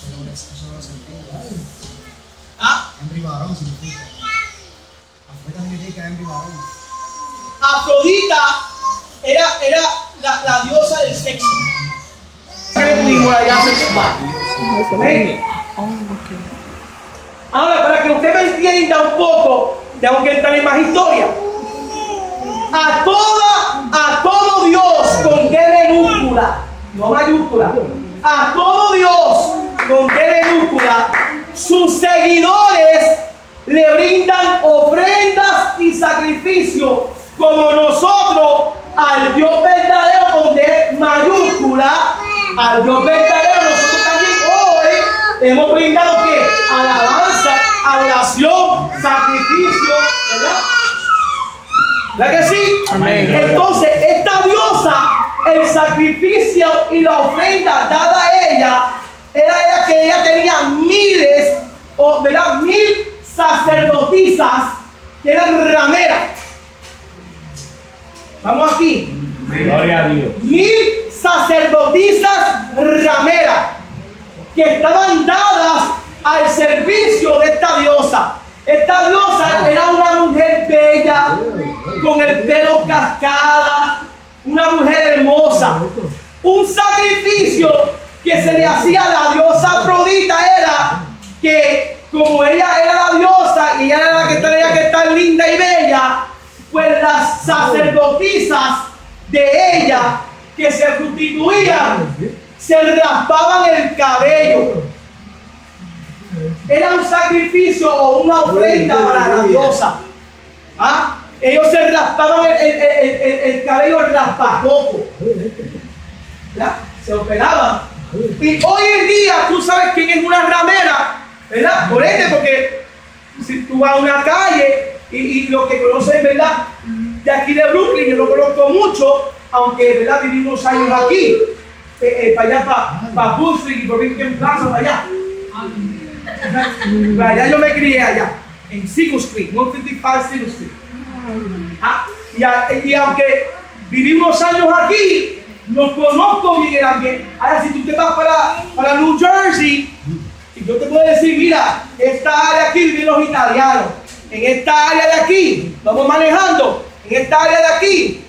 ¿Ah? Afrodita era, era la, la diosa del sexo. ¿Eh? Ahora, para que usted me entienda un poco, tengo que entrar en más historia. A toda, a todo Dios con D minúscula, no mayúscula, a todo Dios con D minúscula, sus seguidores le brindan ofrendas y sacrificios como nosotros al Dios verdadero con D mayúscula, al Dios verdadero nosotros también hoy hemos brindado ¿qué? Alabanza, adoración, sacrificio, ¿verdad? ¿Verdad que sí? Amén. Entonces, esta diosa, el sacrificio y la ofrenda dada a ella, era ella que ella tenía miles, o ¿verdad? Mil sacerdotisas que eran rameras. Vamos aquí. Gloria a Dios. Mil sacerdotisas rameras que estaban dadas al servicio de esta diosa. Esta diosa era una mujer bella, con el pelo cascada, una mujer hermosa. Un sacrificio que se le hacía a la diosa Afrodita era que, como ella era la diosa y ella era la que tenía que estar linda y bella, pues las sacerdotisas de ella que se sustituían se raspaban el cabello. Era un sacrificio o una ofrenda para la diosa. ¿Ah? Ellos se raspaban el, el, el, el, el cabello raspacoco. ¿Verdad? Se operaban. Y hoy en día tú sabes quién es una ramera, ¿verdad? Por ende, porque si tú vas a una calle y, y lo que conoces, ¿verdad? De aquí de Brooklyn, yo lo conozco mucho, aunque, ¿verdad? Viví unos años aquí, eh, eh, para allá, para, para Bushwick y por Lincoln Plaza, para allá. Para allá yo me crié allá, en Single Street, ciento cincuenta y cinco Single Street. Ah, y, a, y aunque viví unos años aquí, no conozco bien el ambiente. Ahora, si tú te vas para, para New Jersey, y yo te puedo decir, mira, esta área aquí viven los italianos, en esta área de aquí, vamos manejando, en esta área de aquí,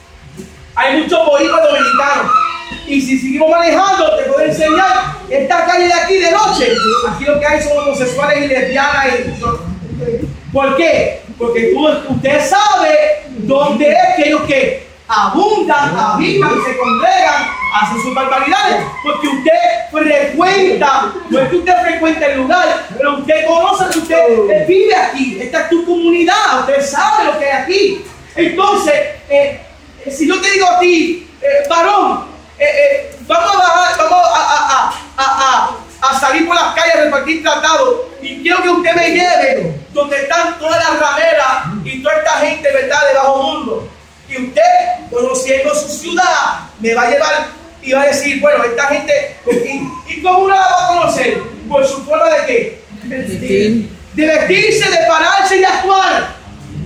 hay muchos boricuas dominicanos. Y si seguimos manejando, te puedo enseñar esta calle de aquí de noche. Aquí lo que hay son homosexuales y lesbianas. Y... ¿Por qué? Porque tú, usted sabe dónde es que ellos que abundan, habitan, se congregan, hacen sus barbaridades. Porque usted frecuenta, no es que usted frecuenta el lugar, pero usted conoce que usted vive aquí. Esta es tu comunidad, usted sabe lo que hay aquí. Entonces, eh, si yo te digo a ti, eh, varón, Eh, eh, vamos a bajar, vamos a, a, a, a, a salir por las calles a repartir tratados y quiero que usted me lleve donde están todas las rameras y toda esta gente, ¿verdad?, de bajo mundo. Y usted, conociendo su ciudad, me va a llevar y va a decir, bueno, esta gente, ¿y, y cómo uno la va a conocer? Por su forma de qué? De, de vestirse, de pararse y de actuar.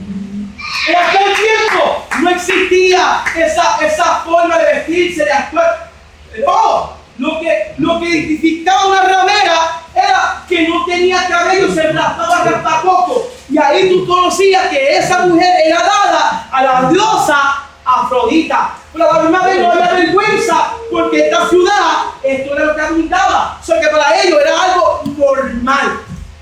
En aquel tiempo no existía esa, esa forma de vestirse, de actuar. No, lo que, lo que identificaba una ramera era que no tenía cabello, se raspaba raspacoco. Y ahí tú conocías que esa mujer era dada a la diosa Afrodita. Pero a la misma vez no había vergüenza, porque esta ciudad, esto era lo que abundaba. O sea que para ellos era algo normal.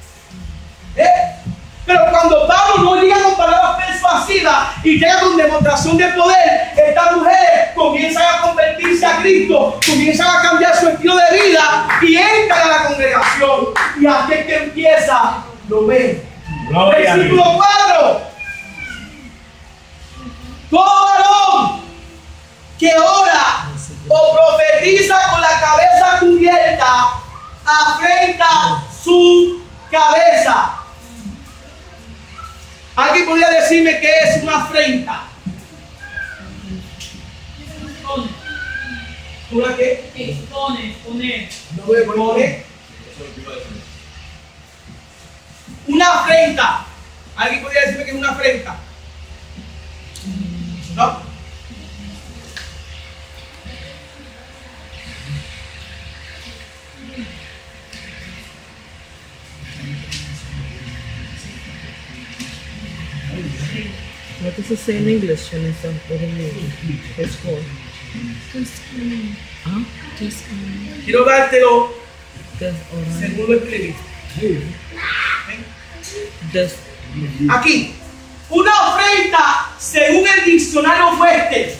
¿Eh? Pero cuando Pablo no llega con palabras persuasivas y llega con demostración de poder, estas mujeres comienzan a convertirse a Cristo, comienzan a cambiar su estilo de vida y entran a la congregación. Y aquel que empieza lo ve. Gloria a Dios. Versículo cuatro. Todo varón que ora o profetiza con la cabeza cubierta afrenta su cabeza. ¿Alguien podría decirme qué es una afrenta? ¿Una qué? Expone, poner. No me pone. Una afrenta. ¿Alguien podría decirme qué es una afrenta? No. What does it say in English, Shanisa? What do you mean? It's for. Huh? Quiero dártelo Does oral. según lo escribí. Does. Aquí, una ofrenda según el diccionario Webster.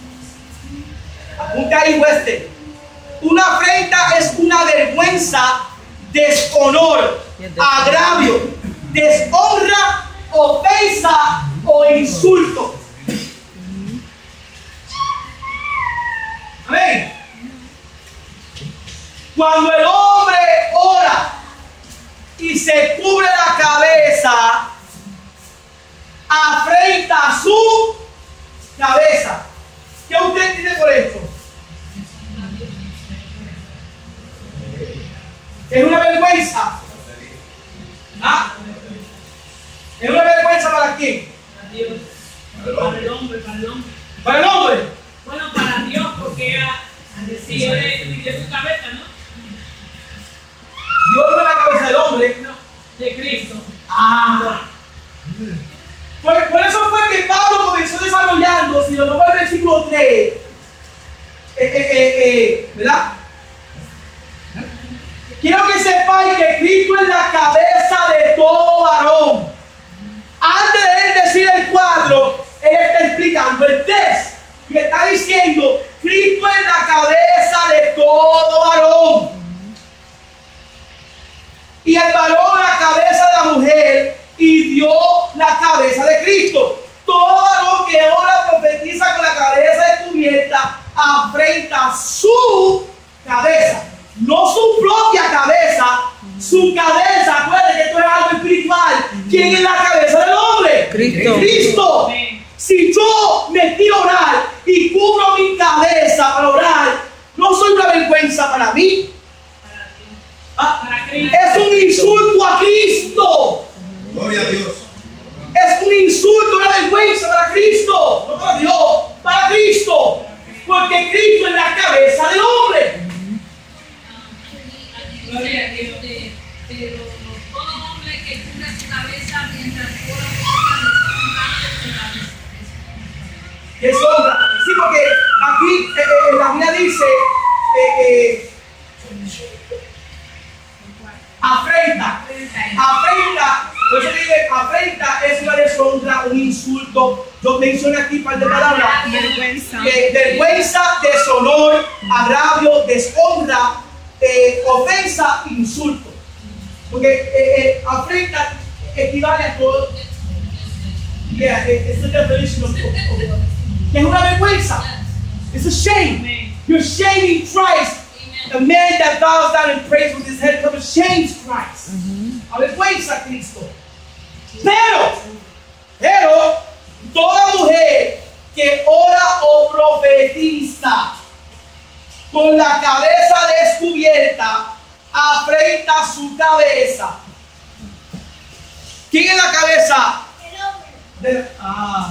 Apunta ahí Webster. Una ofrenda es una vergüenza, deshonor, agravio, deshonra, ofensa o insulto. Amén. Cuando el hombre ora y se cubre la cabeza, afrenta su cabeza. ¿Qué usted tiene por esto? Es una vergüenza. ¿Ah? Es una vergüenza para quién? Para Dios. Para el hombre, para el hombre. Para el hombre. Bueno, para Dios, porque a, a decir de, de su cabeza, ¿no? Dios no es la cabeza del hombre. No, de Cristo. Ah. Por, por eso fue que Pablo comenzó desarrollando, si lo vemos en el versículo tres, eh, eh, eh, eh, ¿verdad? Quiero que sepáis que Cristo es la cabeza de todo varón. Antes de él decir el cuadro, él está explicando el test. Y está diciendo, Cristo es la cabeza de todo varón. Y el varón la cabeza de la mujer, y Dios la cabeza de Cristo. Todo varón que ora profetiza con la cabeza descubierta, afrenta su cabeza. No su propia cabeza, su cabeza. Acuérdense que esto es algo espiritual. ¿Quién es la cabeza del hombre? Cristo. Cristo. Si yo me quiero orar y cubro mi cabeza para orar, no soy una vergüenza para mí. Ah, Para Cristo. es un insulto a Cristo. Gloria a Dios. Es un insulto, una vergüenza para Cristo. No para Dios, para Cristo. Porque Cristo es la cabeza del hombre. Gloria a Dios. Pero todo hombre que cubre su cabeza mientras ora, Que sobra. Sí, porque aquí eh, eh, en la Biblia dice eh, eh, afrenta. Afrenta. Por eso dice, afrenta es una deshonra, un insulto. Yo mencioné aquí un par de palabras. Vergüenza. Eh, vergüenza, deshonor, agravio, deshonra, eh, ofensa, insulto. Porque eh, eh, afrenta equivale a todo. Yeah, it's a definition of, of, of que es una vergüenza. It's a shame. You're shaming Christ. A man that bows down and prays with his head covered shames Christ. Avergüenza a Cristo. Pero, pero, toda mujer que ora o profetiza con la cabeza descubierta, afrenta su cabeza. ¿Quién es la cabeza? De, ah.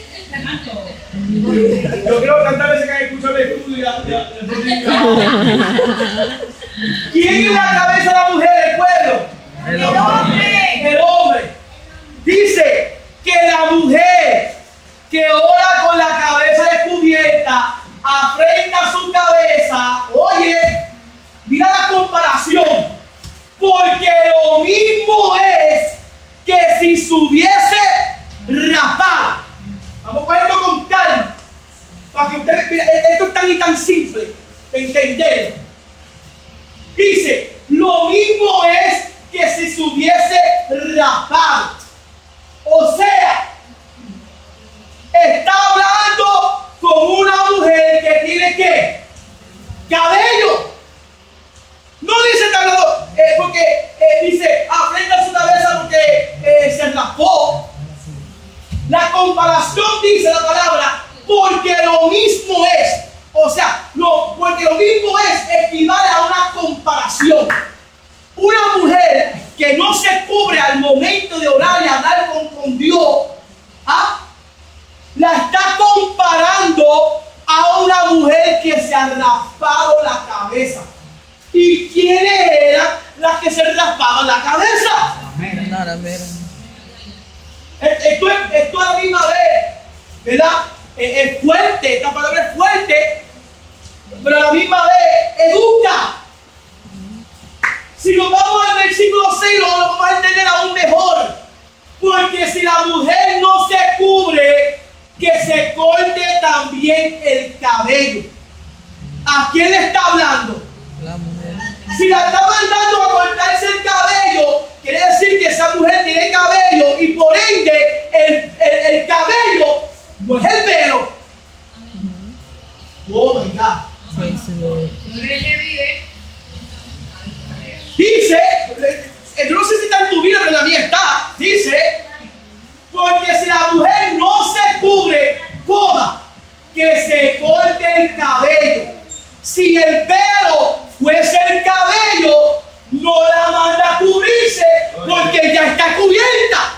Yo creo que tantas veces que han escuchado el estudio ya, ya, ya. ¿Quién es la cabeza de la mujer del pueblo? El hombre. El hombre. Dice que la mujer que ora con la cabeza descubierta, afrenta su cabeza. Oye, mira la comparación. Porque lo mismo es que si se hubiese rapado. Vamos a ponerlo con calma. Para que ustedes, mira, esto es tan y tan simple de entender. Dice, lo mismo es que si se hubiese rapado. O sea, está hablando con una mujer que tiene ¿qué? Cabello. No dice está hablando, eh, porque eh, dice, afrenta su cabeza porque eh, se rapó. La comparación dice la palabra, porque lo mismo es. O sea, lo, porque lo mismo es, equivale a una comparación. Una mujer que no se cubre al momento de orar y hablar con, con Dios, ¿ah? la está comparando a una mujer que se ha raspado la cabeza. ¿Y quiénes eran las que se raspaban la cabeza? Not a man. Esto es, esto a la misma vez, ¿verdad? Es, es fuerte, esta palabra es fuerte, pero a la misma vez educa. Si nos vamos al versículo seis, lo vamos a entender aún mejor. Porque si la mujer no se cubre, que se corte también el cabello. ¿A quién le está hablando? La mujer. Si la está mandando a cortarse el cabello, quiere decir que esa mujer tiene cabello y por ende el, el, el cabello no es el pelo. Oh my God. Praise the Lord. Dice, yo no sé si está en tu vida, pero en la mía está. Dice, porque si la mujer no se cubre, coma, que se corte el cabello. Si el pelo fuese el cabello, no la manda a cubrirse porque ya está cubierta.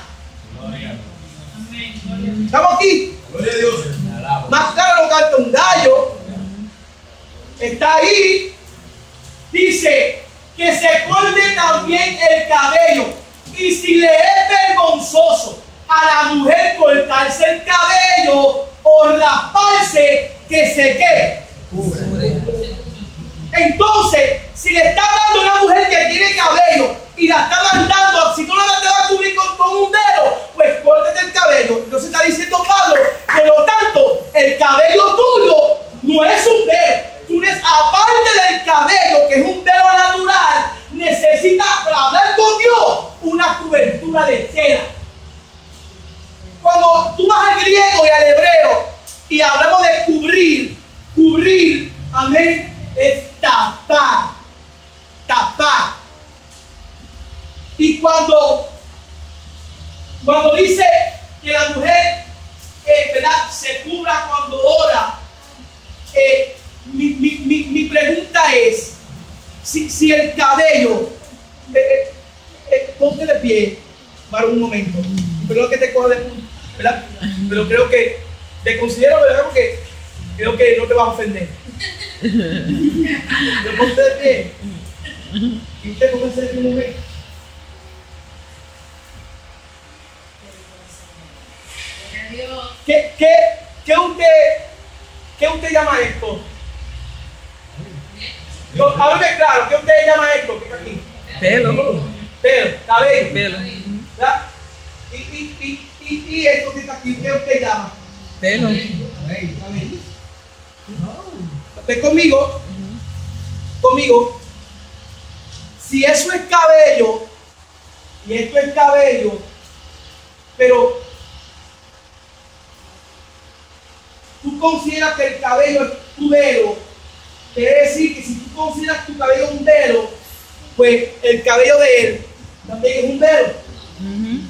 ¿Estamos aquí? Gloria a Dios. Más claro lo canta un gallo. Está ahí. Dice que se corte también el cabello. Y si le es vergonzoso a la mujer cortarse el cabello o rasparse, que se quede. Entonces, si le está hablando a una mujer que tiene cabello y la está mandando, si tú no la te vas a cubrir con, con un dedo, pues córtate el cabello. Entonces está diciendo Pablo, por lo tanto, el cabello tuyo no es un dedo. Tú eres, aparte del cabello, que es un velo natural, necesitas para hablar con Dios una cobertura de tela. Cuando tú vas al griego y al hebreo y hablamos de cubrir, cubrir, amén, es tapar, tapar. Y cuando, cuando dice que la mujer eh, ¿verdad? se cubra cuando ora, eh, mi, mi, mi, mi pregunta es, si, si el cabello, eh, eh, ponte de pie para un momento, pero que te coja de punto, ¿verdad? Pero creo que te considero, ¿verdad? Porque creo que no te vas a ofender. Pero ponte de pie y usted póngase de pie un momento. ¿Qué, qué, qué, usted, ¿Qué usted llama esto? Yo, háblame claro, ¿qué usted llama esto? ¿Qué está aquí? Pelo. Pelo, cabello. Pelo. ¿Verdad? Y, y, y, y, y esto que está aquí, ¿qué usted llama? Pelo. Usted conmigo, conmigo. Si eso es cabello, y esto es cabello, pero tú consideras que el cabello es tu velo, quiere decir que si tú consideras tu cabello un velo, pues el cabello de él también es un velo. Mm-hmm.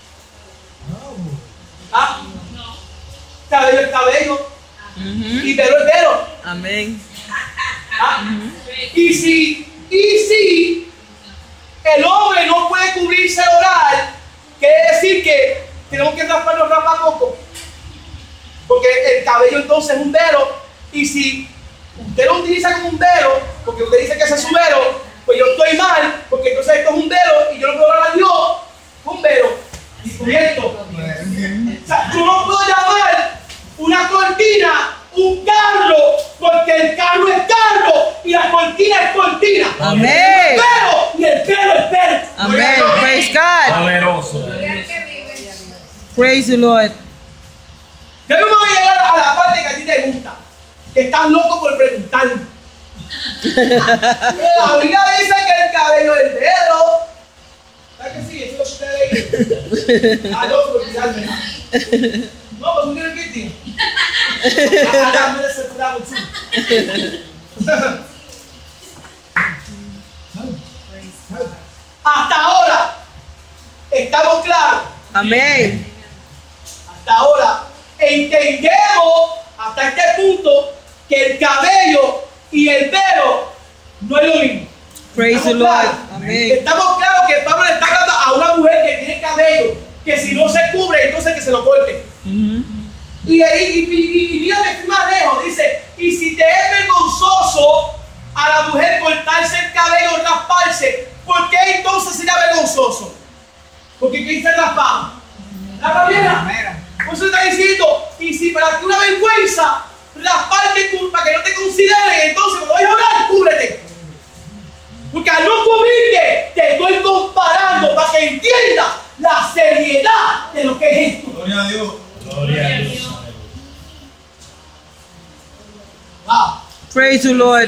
¿Ah? Cabello es cabello, Mm-hmm. y velo es velo. Amén. ¿Ah? Y si, y si el hombre no puede cubrirse el oral, quiere decir que tenemos que rasparnos rapapoco. Porque el cabello entonces es un velo, y si usted lo utiliza como un velo, porque usted dice que ese es su velo, pues yo estoy mal, porque entonces esto es un velo y yo no puedo hablar a Dios con un velo descubierto. O sea, yo no puedo llamar una cortina un carro, porque el carro es carro y la cortina es cortina. Amén. El pelo y el pelo es pelo. Amén. Praise God. Poderoso. Praise the Lord. Ya no me voy a llegar a la parte que a ti te gusta, que estás loco por preguntar. La Biblia dice que el cabello es el dedo. ¿Sabes que sí? Eso es lo que usted leí. Ah, no, por olvidarme. No, pues tú tienes que ir. Acá me desesperamos. Hasta ahora, estamos claros. Amén. Hasta ahora, entendemos hasta este punto que el cabello y el pelo no es lo mismo. Praise the ¿Estamos Lord. claros? Amén. Estamos claros que Pablo le está hablando a una mujer que tiene cabello, que si no se cubre, entonces que se lo corte. Mm-hmm. Y, y, y, y, y mírame más lejos, dice, y si te es vergonzoso a la mujer cortarse el cabello o rasparse, ¿por qué entonces sería vergonzoso? Porque ¿quién se raspaba? La ramera. Por eso está diciendo, y si para ti una vergüenza, rasparte para que no te consideren, entonces cuando vayas a hablar, cúbrete. Porque al no cubrirte, te estoy comparando para que entiendas la seriedad de lo que es esto. Gloria a Dios. Gloria a Dios. Ah. Praise the Lord.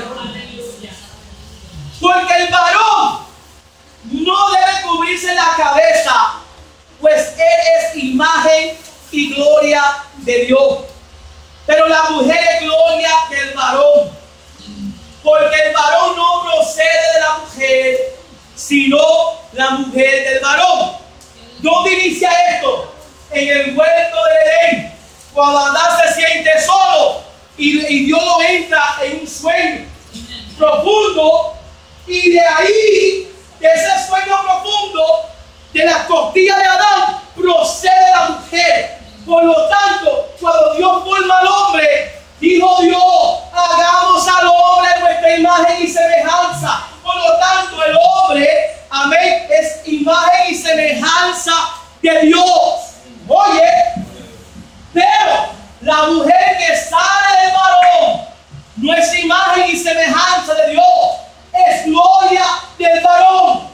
Porque el varón no debe cubrirse la cabeza, pues él es imagen y gloria de Dios. Pero la mujer es gloria del varón. Porque el varón no procede de la mujer, sino la mujer del varón. ¿Dónde inicia esto? En el huerto de Edén, cuando Adán se siente solo y, y Dios lo entra en un sueño profundo, y de ahí, de ese sueño profundo, de las costillas de Adán, procede la mujer. Por lo tanto, cuando Dios forma al hombre, dijo Dios, hagamos al hombre nuestra imagen y semejanza. Por lo tanto, el hombre, amén, es imagen y semejanza de Dios. Oye, pero la mujer que sale del varón no es imagen y semejanza de Dios, es gloria del varón.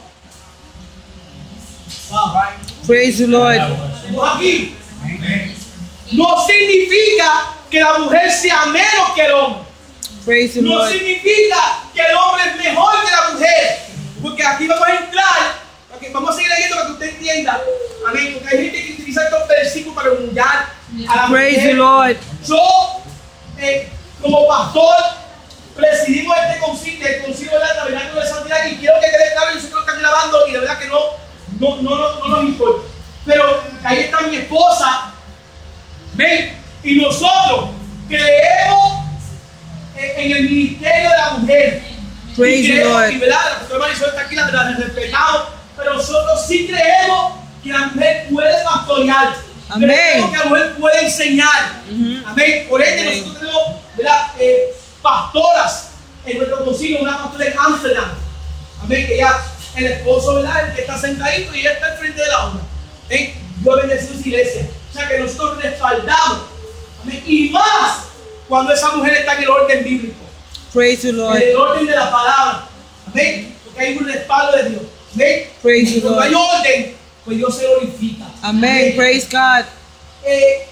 Praise the Lord. Estamos aquí. No significa que la mujer sea menos que el hombre. Praise the No Lord. significa que el hombre es mejor que la mujer. Porque aquí vamos a entrar, porque vamos a seguir leyendo para que usted entienda. Amén. Porque hay gente que utiliza estos versículos para humillar a la Praise the mujer. Lord. Yo, eh, como pastor, presidimos este concilio, el concilio de la Tabernáculo de Santidad, y quiero que quede claro, yo sé que lo están grabando y de verdad que no, no, no, no, no nos importa. Pero ahí está mi esposa, ven, y nosotros creemos en, en el ministerio de la mujer. Praise y the creemos, Lord. y verdad, la pastora Marisol está aquí, la, la respetamos, pero nosotros sí creemos que la mujer puede pastorear. Amén. Creemos que la mujer puede enseñar. Ujú. Amén. Por ende, Amén. nosotros tenemos, ¿verdad? Eh, pastoras en nuestro concilio, una pastora en Amsterdam. Amén. Que ya el esposo, ¿verdad? El que está sentadito y ella está al frente de la obra. Amén. Dios bendice su iglesia. O sea que nosotros respaldamos. Amén. Y más cuando esa mujer está en el orden bíblico. Praise the Lord. En el orden de la palabra. Amén. Porque hay un respaldo de Dios. Amén. Praise Y the cuando hay Lord. orden, pues Dios se glorifica. Amen. Praise God. Eh,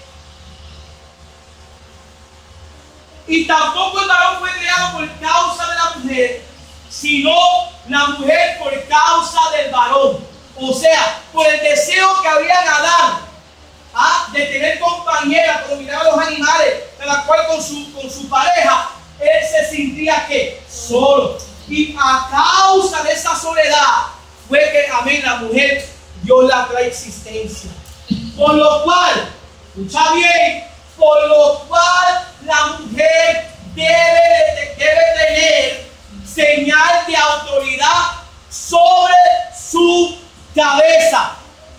y tampoco el varón fue creado por causa de la mujer, sino la mujer por causa del varón. O sea, por el deseo que había en Adán, ¿ah? de tener compañera, cuando miraba a los animales, de la cual con su, con su pareja, él se sentía que solo. Y a causa de esa soledad, fue que, amén, la mujer, Dios la trae existencia. Por lo cual, escucha bien, por lo cual la mujer debe, debe tener señal de autoridad sobre su cabeza.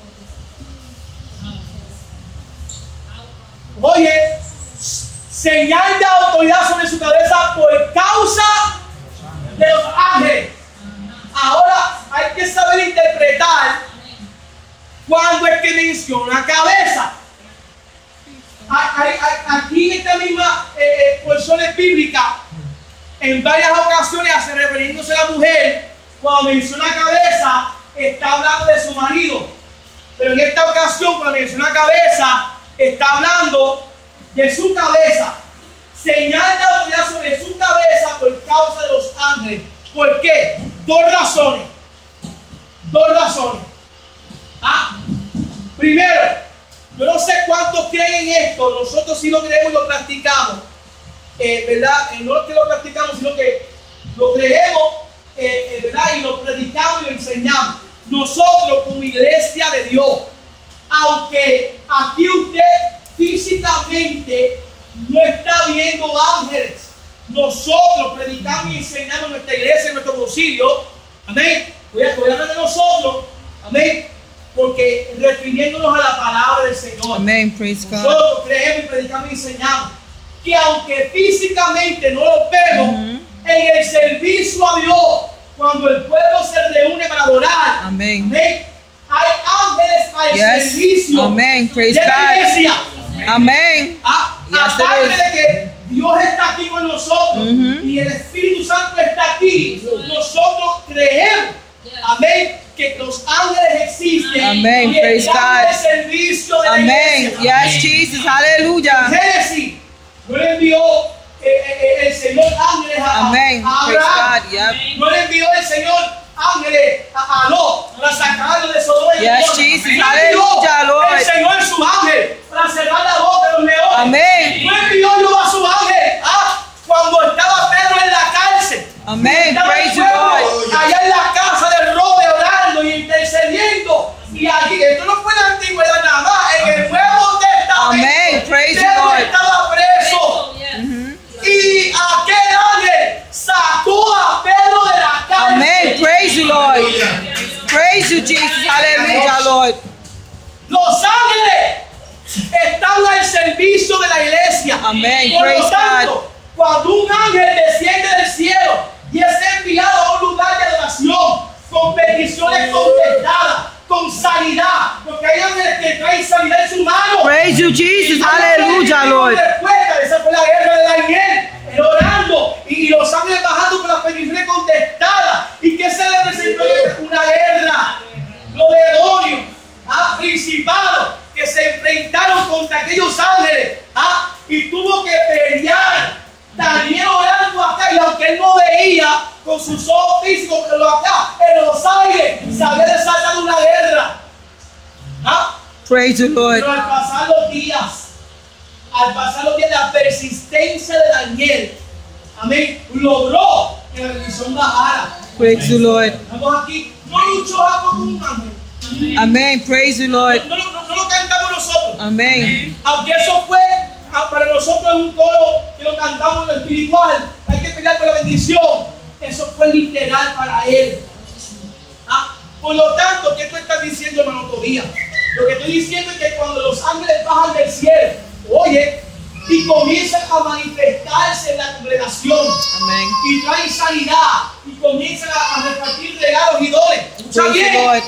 Oye, señal de autoridad sobre su cabeza por causa de los ángeles. Ahora hay que saber interpretar cuando es que menciona cabeza. Hay, hay, aquí en esta misma eh, porciones bíblicas, en varias ocasiones hace refiriéndose a la mujer, cuando menciona cabeza, está hablando de su marido. Pero en esta ocasión, cuando menciona cabeza, está hablando de su cabeza. Señal de autoridad sobre su cabeza por causa de los ángeles. ¿Por qué? Dos razones. Dos razones. Ah, primero, yo no sé cuántos creen en esto. Nosotros sí lo creemos y lo practicamos. Eh, ¿Verdad? Eh, no es que lo practicamos, sino que lo creemos, eh, eh, ¿verdad? Y lo predicamos y lo enseñamos. Nosotros como iglesia de Dios, aunque aquí usted físicamente no está viendo ángeles, nosotros predicamos y enseñamos en nuestra iglesia, en nuestro concilio. Amén. Voy a, voy a hablar de nosotros. Amén. Porque refiriéndonos a la palabra del Señor. Amen. Praise God. Nosotros creemos y predicamos y enseñamos que aunque físicamente no lo vemos, Mhm. en el servicio a Dios, cuando el pueblo se reúne para adorar, Amen. amén, hay ángeles al Yes. servicio Amen. Praise de la God. iglesia. Amen. Ah, Yes, aparte it is. de que Dios está aquí con nosotros Mhm. y el Espíritu Santo está aquí, nosotros creemos, amén, que los ángeles existen. Amen. Y Praise están God. al servicio de la Amen. iglesia. Yes, Jesus. Hallelujah. Génesis, no le envió eh, eh, el Señor ángeles a, Amen. a Praise Abraham. God. Yep. No le envió el Señor ángeles a, a Lot para sacarlo de Sodoma y Yes, Gomorra. Jesus. No envió Hallelujah, Lord. el Señor su ángel para cerrar la boca de los leones. Amen. No envió yo a su ángel ah, cuando estaba Pedro en la cárcel. Amen. Estaba el Praise you, pueblo Lord. allá en la casa del Robe orando y intercediendo. Y aquí, esto no fue en la antigüedad nada más, en el Nuevo Testamento. Amen. Praise you, Pedro Lord. estaba preso. Mhm. Y aquel ángel sacó a Pedro de la cárcel. Amen. Praise you, Lord. Praise you, Jesus. Hallelujah, Lord. Los ángeles están al servicio de la iglesia. Amen. Por Praise lo tanto, cuando un ángel desciende del cielo y es enviado a un lugar de adoración con peticiones contestadas, con sanidad, porque hay ángeles que traen sanidad en su mano. Praise you, Jesus. Hallelujah, Lord. Esa fue la guerra de Daniel, él orando y los ángeles bajando con las peticiones contestadas. ¿Y qué se le presentó? Una guerra. Los demonios, ah, principados que se enfrentaron contra aquellos ángeles, ah, y tuvo que pelear. Daniel orando acá, y aunque él no veía con sus ojos físicos, pero acá en los aires se había desatado una guerra. ¿Ah? Praise you, Lord. Pero al pasar los días, al pasar los días, la persistencia de Daniel, amén, logró que la bendición bajara. Praise you, Lord. Estamos aquí, no luchó Jacob con un ángel. Amen. Praise you, Lord. No, no, no, no lo cantamos nosotros. Amen. Aunque eso fue, ah, para nosotros es un coro que lo cantamos en lo espiritual, hay que pelear por la bendición. Eso fue literal para él. Ah, por lo tanto, ¿qué tú estás diciendo, hermano Tobías? Lo que estoy diciendo es que cuando los ángeles bajan del cielo, oye, y comienzan a manifestarse en la congregación, Amen. y traen sanidad, y comienzan a, a repartir regalos y dones. Escucha Praise you, bien, Lord.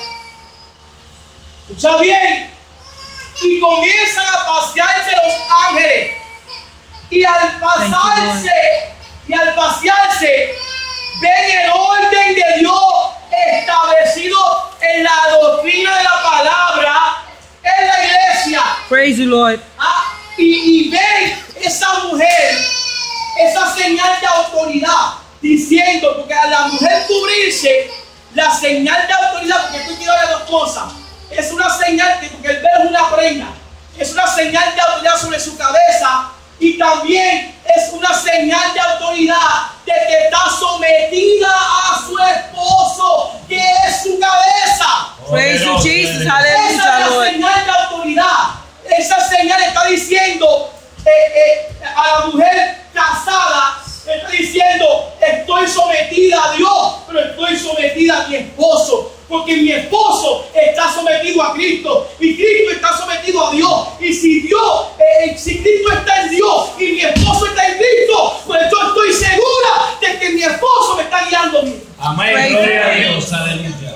escucha bien, y comienzan a pasearse los ángeles, y al pasarse, y al pasearse, ven el orden de Dios establecido en la doctrina de la palabra en la iglesia. Praise you, Lord. Ah, y, y ven esa mujer, esa señal de autoridad, diciendo, porque a la mujer cubrirse, la señal de autoridad, porque esto quiero ver dos cosas, es una señal, que, porque el velo es una prenda, es una señal de autoridad sobre su cabeza, y también es una señal de autoridad de que está sometida a su esposo, que es su cabeza. Praise you, Jesus. Esa Hallelujah, es la Lord. señal de autoridad. Esa señal está diciendo eh, eh, a la mujer casada, está diciendo, estoy sometida a Dios, pero estoy sometida a mi esposo. Porque mi esposo está sometido a Cristo y Cristo está sometido a Dios. Y si Dios, eh, si Cristo está en Dios y mi esposo está en Cristo, pues yo estoy segura de que mi esposo me está guiando a mí. Amén. Gloria a Dios. Aleluya.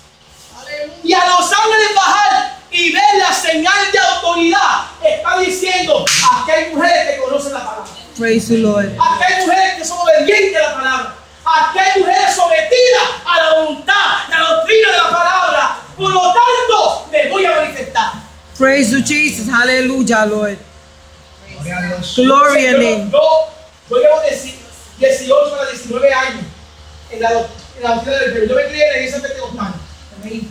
Y a los ángeles bajar y ver la señal de autoridad, está diciendo, aquí hay mujeres que conocen la palabra. Praise you, Lord. Aquí hay mujeres que son obedientes a la palabra. Aquí hay mujeres sometidas a la voluntad, a la doctrina de la palabra. Por lo tanto, me voy a manifestar. Praise you, Jesus. Hallelujah, Lord. Glory Yo, in name. yo, yo llevo dieciocho a diecinueve años en la, doc- en la doctrina del Evangelio. Yo me crié en la iglesia pentecostal. en México.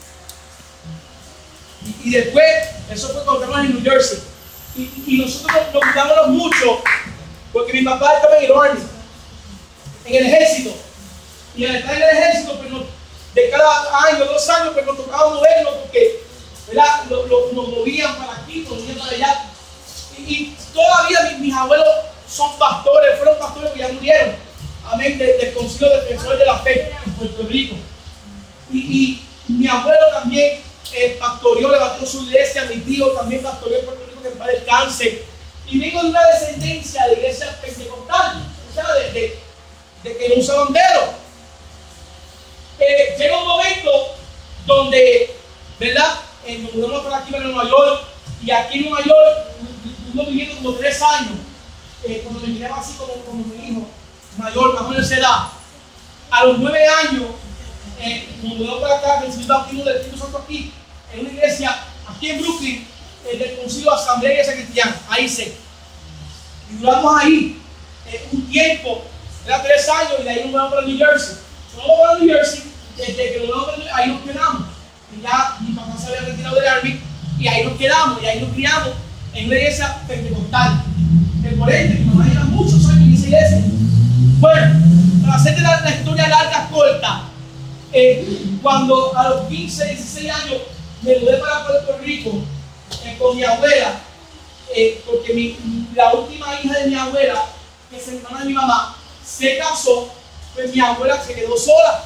Y, y después, eso fue cuando estábamos en New Jersey. Y, y nosotros nos, nos cuidábamos mucho porque mi papá estaba en el Army, en el ejército. Y al estar en el ejército, pues nos, de cada año, dos años, pues nos tocaba movernos porque, ¿verdad? Lo, lo, nos movían para aquí, nos movían para allá. Y, y todavía mis, mis abuelos son pastores, fueron pastores que ya murieron. Amén, del, del Concilio de Defensores de la Fe en Puerto Rico. Y, y mi abuelo también eh, pastoreó, levantó su iglesia. Mi tío también pastoreó en Puerto Rico, que para descanse. Y vengo de una descendencia de iglesia pentecostal, o sea, de, de, de que no usa bandero. Eh, llega un momento donde, ¿verdad? Eh, nos mudamos para aquí, para Nueva York, y aquí en Nueva York, estuve viviendo como tres años, eh, cuando me miraba así como, como mi hijo mayor, más o menos esa edad. A los nueve años, eh, nos mudamos para acá, recibí el bautismo del Espíritu Santo aquí, en una iglesia, aquí en Brooklyn, eh, del Concilio Asamblea Iglesia Cristiana, ahí se. Y duramos ahí eh, un tiempo, era tres años, y de ahí nos mudamos para New Jersey. Nos mudamos para New Jersey, desde que nos mudamos para New Jersey, ahí nos quedamos. Y ya mi papá se había retirado del Army, y ahí nos quedamos, y ahí nos criamos en una iglesia pentecostal. Que por ende, mi mamá lleva muchos años en esa iglesia. Bueno, para hacerte la, la historia larga, corta, eh, cuando a los quince, dieciséis años me mudé para Puerto Rico eh, con mi abuela, eh, porque mi, la última hija de mi abuela, que es hermana de mi mamá, se casó, pues mi abuela se quedó sola.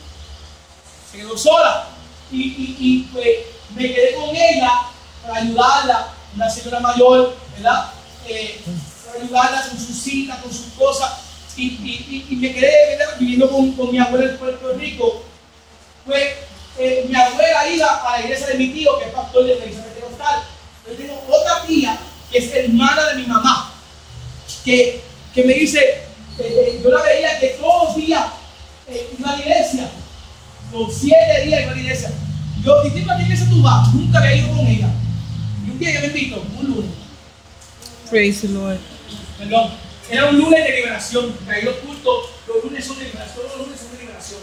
Se quedó sola. Y, y, y pues me quedé con ella para ayudarla, una señora mayor, ¿verdad? Eh, para ayudarla con sus citas, con sus cosas. Y, y, y, y me quedé, ¿verdad?, viviendo con, con mi abuela en Puerto Rico. Pues eh, mi abuela iba a la iglesia de mi tío, que es pastor de la iglesia pentecostal. Yo tengo otra tía que es hermana de mi mamá, que, que me dice, eh, eh, yo la veía que todos los días eh, iba a la iglesia, los siete días iba a la iglesia. Yo, dime a qué iglesia tú vas, nunca había ido con ella. Y un día yo me invito, un lunes. Praise the Lord. Perdón, era un lunes de liberación, porque ahí los cultos, los lunes son de liberación, todos los lunes son de liberación.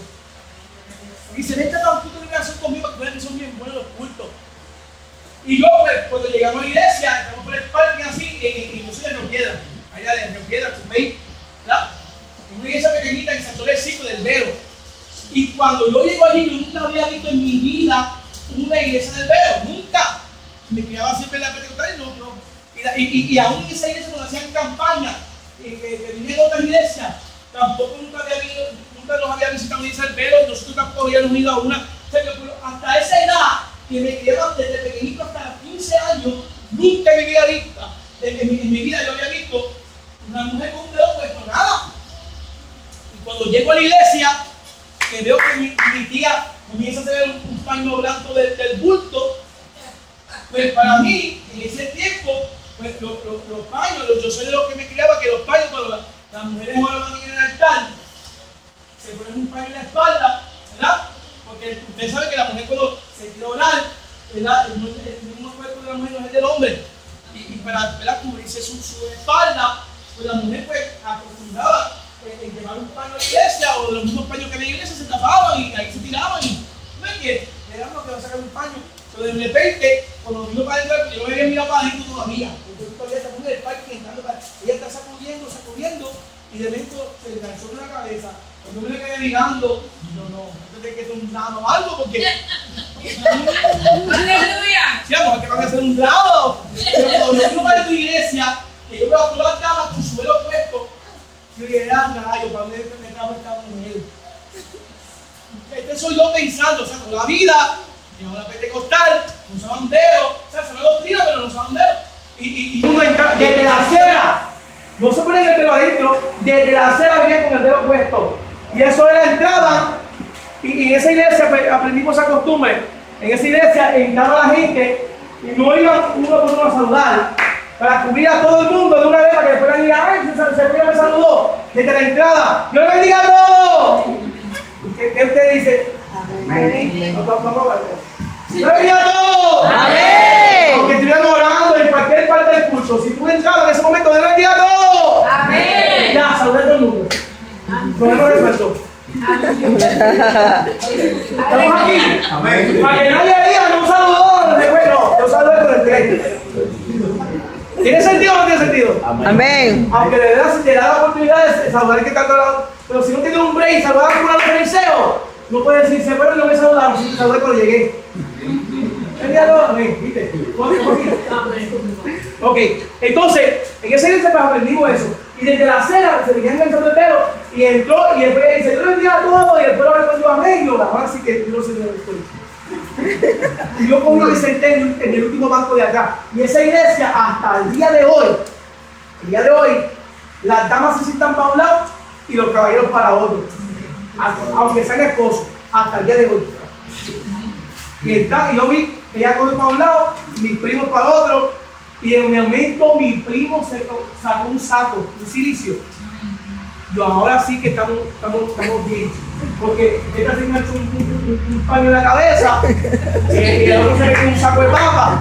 Y se vente a un culto de liberación conmigo, que son bien buenos los cultos. Y yo, pues, cuando llegamos a la iglesia, estamos por el parque así, y, y, y yo soy de Río Piedra, allá de Río Piedra, Chumey, ¿verdad? En una iglesia pequeñita en Santo Leopoldo del Vero. Y cuando yo llego allí, yo nunca había visto en mi vida una iglesia del Vero, nunca. Me criaba siempre en la pentecostal y no, no. Y, y, y aún en esa iglesia cuando hacían campaña, que, que vinieron otras iglesias, tampoco nunca, había habido, nunca nos había visitado una iglesia del Vero, y nosotros tampoco habíamos ido a una. O sea, que hasta esa edad, que me criaban desde pequeñito hasta los quince años, nunca en mi vida vista, en, en, mi, en mi vida yo había visto una mujer con un dedo puesto, nada. Y cuando llego a la iglesia, que veo que mi, mi tía comienza a hacer un, un paño blanco del, del bulto, pues para mí, en ese tiempo, pues los, los, los paños, los, yo soy de los que me criaba, que los paños, cuando la, las mujeres ahora van en el altar, se ponen un paño en la espalda, ¿verdad? Porque usted sabe que la mujer cuando se quiere orar, ¿verdad? El mismo cuerpo de la mujer no es el del hombre. Y, y para, ¿verdad?, cubrirse su, su espalda, pues la mujer pues acostumbraba eh, en llevar un paño a la iglesia, o de los mismos paños que había en la iglesia se tapaban y ahí se tiraban. Y no es que era lo que va a sacar un paño. Pero de repente, cuando vino para adentro, yo no había mirado para adentro todavía. Entonces todavía está en el parque entrando para. Ella está sacudiendo, sacudiendo, y de repente se le cansó en la cabeza. Cuando me le quedé mirando, no, no, no te que es un drama o algo, porque. ¡Aleluya! Sí, vamos, que van a hacer un drama. Pero cuando yo vino para tu iglesia, que yo veo a todas las camas con su velo puesto, yo dije, ah, caray, ¿para dónde me estaba esta mujer? Este soy yo pensando, o sea, con la vida. Llevó la pentecostal, no usaban dedos, o sea, se me doctrina, pero no usaban dedos. Y, y, y uno entra desde la acera, no se ponen el dedo adentro, desde la acera venía con el dedo puesto. Y eso era la entrada. Y, y en esa iglesia pues, aprendimos esa costumbre. En esa iglesia entraba la gente y no iban uno por uno a saludar, para cubrir a todo el mundo de una vez, para que después digan, ay, se, se, se me saludó desde la entrada. ¡Dios le bendiga a todos! ¿Qué, qué usted dice? Amén. Vamos, vamos, vamos. ¡Dios bendiga a todos! ¡Amén! Aunque estuviéramos orando en cualquier parte del curso, si tú entrabas en ese momento, ¡Dios bendiga a todos! ¡Amén! Ya, saludé a todo el mundo. Problema resuelto. ¿Estamos aquí? Amén. Para que nadie diga, no saludó, después no, yo saludé con el crédito. ¿Tiene sentido o no tiene sentido? Amén. Aunque le da, le da la oportunidad de saludar que está al lado, pero si no tiene un break, saludar a un fariseo, no puede decir, se fueron y no me saludaron, si saludé cuando llegué. Amén, ¿viste? Ok, entonces, en ese iglesia pues aprendimos eso. Y desde la acera se venían enganchando el pelo Y entró y después dice, yo le bendiga a todos y después lo respondió amén. Y yo, ahora sí que yo no sé de lo que estoy. Y yo como me senté en, en el último banco de acá. Y esa iglesia hasta el día de hoy, el día de hoy, las damas se sientan para un lado y los caballeros para otro. Aunque sean esposos, hasta el día de hoy. Y, está, y yo vi que ella cogió para un lado, mis primos para otro. Y en el momento mi primo se sacó un saco, un silicio. Yo ahora sí que estamos, estamos, estamos bien. Porque esta se me ha hecho un, un, un, un paño en la cabeza eh, y el otro se metió un saco de papa.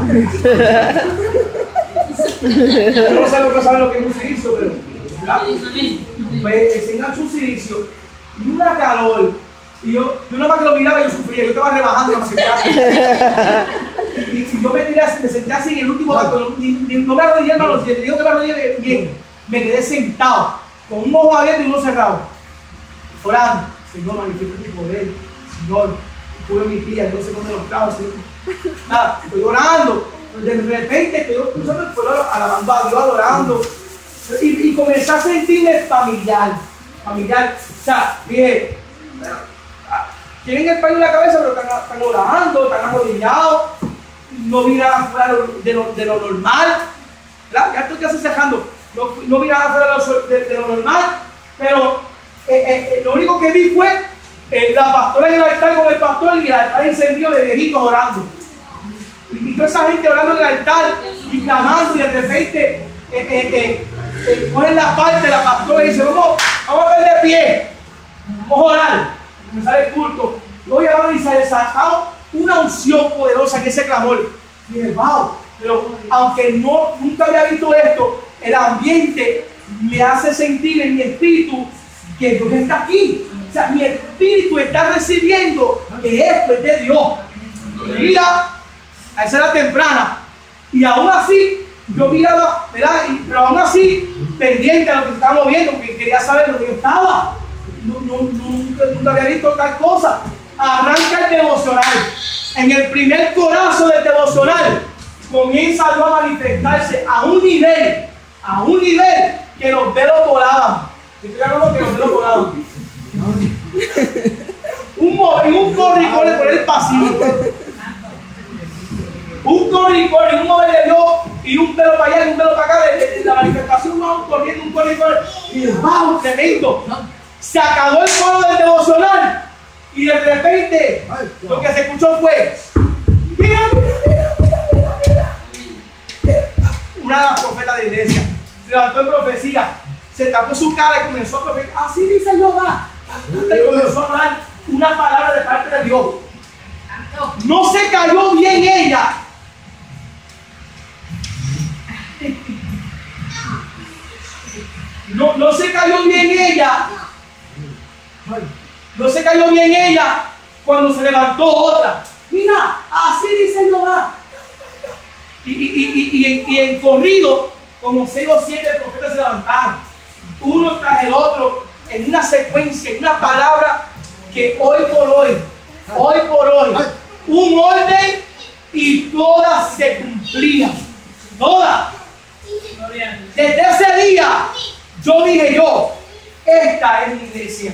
Yo no sé lo que saben lo que es un silicio, pero ¿verdad? Pues se enganchó un silicio y una calor. Y yo, yo nada más que lo miraba y yo sufría, yo estaba rebajando la maquillaje. Y, y yo me, tiré, me senté así en el último banco, no, no me arrodillé, hermano, si te digo que me arrodillé bien, me quedé sentado, con un ojo abierto y uno cerrado, orando. Señor, manifiesta tu poder, Señor, cura mi tía, no sé dónde los clavos, Señor. Nada, estoy orando, de repente estoy cruzando el pueblo, alabando a Dios, adorando, y, y comencé a sentirme familiar, familiar, o sea, dije, tienen el paño en la cabeza, pero están, están orando, están arrodillados, no miran afuera de lo, de lo normal, ¿verdad? Ya estoy casi cejando, no, no miran afuera de lo, de, de lo normal, pero eh, eh, lo único que vi fue eh, la pastora en el altar con el pastor y el altar encendido de viejitos orando. Y, y toda esa gente orando en el altar y clamando, y de repente eh, eh, eh, eh, ponen la parte, la pastora y dice, vamos, vamos a ver de pie, vamos a orar. Me sale el culto. Luego llegaron y se desató una unción poderosa en ese clamor. Y dije, wow, pero aunque no, nunca había visto esto, el ambiente me hace sentir en mi espíritu que Dios está aquí. O sea, mi espíritu está recibiendo que esto es de Dios. Mira, a esa era temprana. Y aún así, yo miraba, ¿verdad? Y, pero aún así, pendiente a lo que estábamos viendo, porque quería saber lo que yo estaba. No, no, nunca, nunca había visto tal cosa. Arranca el devocional. En el primer corazón del devocional comienza a manifestarse a un nivel, a un nivel que los velos volaban. Estoy hablando que los velos volaban. Un, en un corre-corre por el pasillo. Un corre-corre, un mover de Dios y un pelo para allá y un pelo para acá. De, de, de la manifestación vamos corriendo, un corre-corre. Y wow, tremendo. Se acabó el coro del devocional y de repente lo que se escuchó fue mira, mira, mira, mira, mira. Una de las profetas de la iglesia se levantó en profecía, se tapó su cara y comenzó a profetizar, así dice Jehová, y comenzó a hablar una palabra de parte de Dios. No se cayó bien ella. No, no se cayó bien ella. No se cayó bien ella cuando se levantó otra. Mira, así dice Jehová. Y, y, y, y, y, en, y en corrido, como seis o siete profetas se levantaron, uno tras el otro, en una secuencia, en una palabra que hoy por hoy, hoy por hoy, un orden y todas se cumplían. Todas. Desde ese día, yo dije yo, esta es mi iglesia.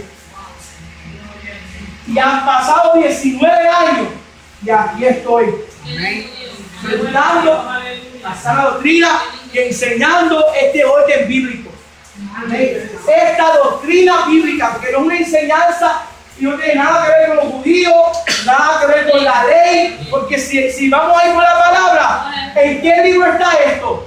Y han pasado diecinueve años y aquí estoy, predicando la sana doctrina y enseñando este orden bíblico. Esta doctrina bíblica, que no es una enseñanza y no tiene nada que ver con los judíos, nada que ver con la ley, porque si, si vamos a ir con la palabra, ¿en qué libro está esto?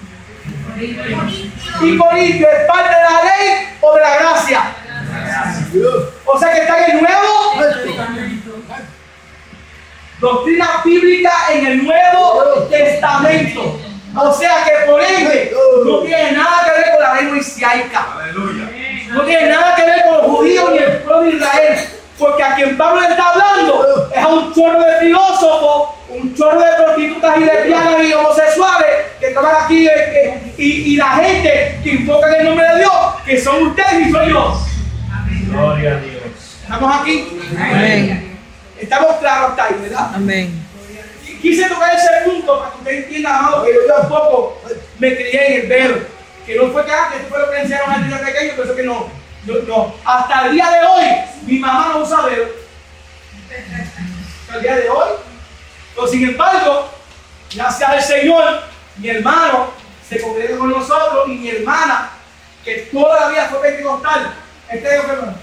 Y Corintio, ¿es parte de la ley o de la gracia? O sea que está en el Nuevo doctrina bíblica en el Nuevo Testamento. O sea que por ende no tiene nada que ver con la ley mosiaica. No tiene nada que ver con los judíos ni el pueblo de Israel. Porque a quien Pablo está hablando es a un chorro de filósofos, un chorro de prostitutas y lesbianas y homosexuales que están aquí eh, y, y la gente que invoca en el nombre de Dios, que son ustedes y soy yo. Gloria a Dios. ¿Estamos aquí? Amén. Estamos claros hasta ahí, ¿verdad? Amén. Quise tocar ese punto para que usted entienda, amado, que yo tampoco me crié en el velo. Que no fue que antes, esto fue lo que enseñaron a niños pequeños, pero eso que no. No, no. Hasta el día de hoy, mi mamá no usa velo. Hasta el día de hoy. Pero sin embargo, gracias al Señor, mi hermano se congrega con nosotros y mi hermana, que toda la vida fue pentecostal. Este es el hermano.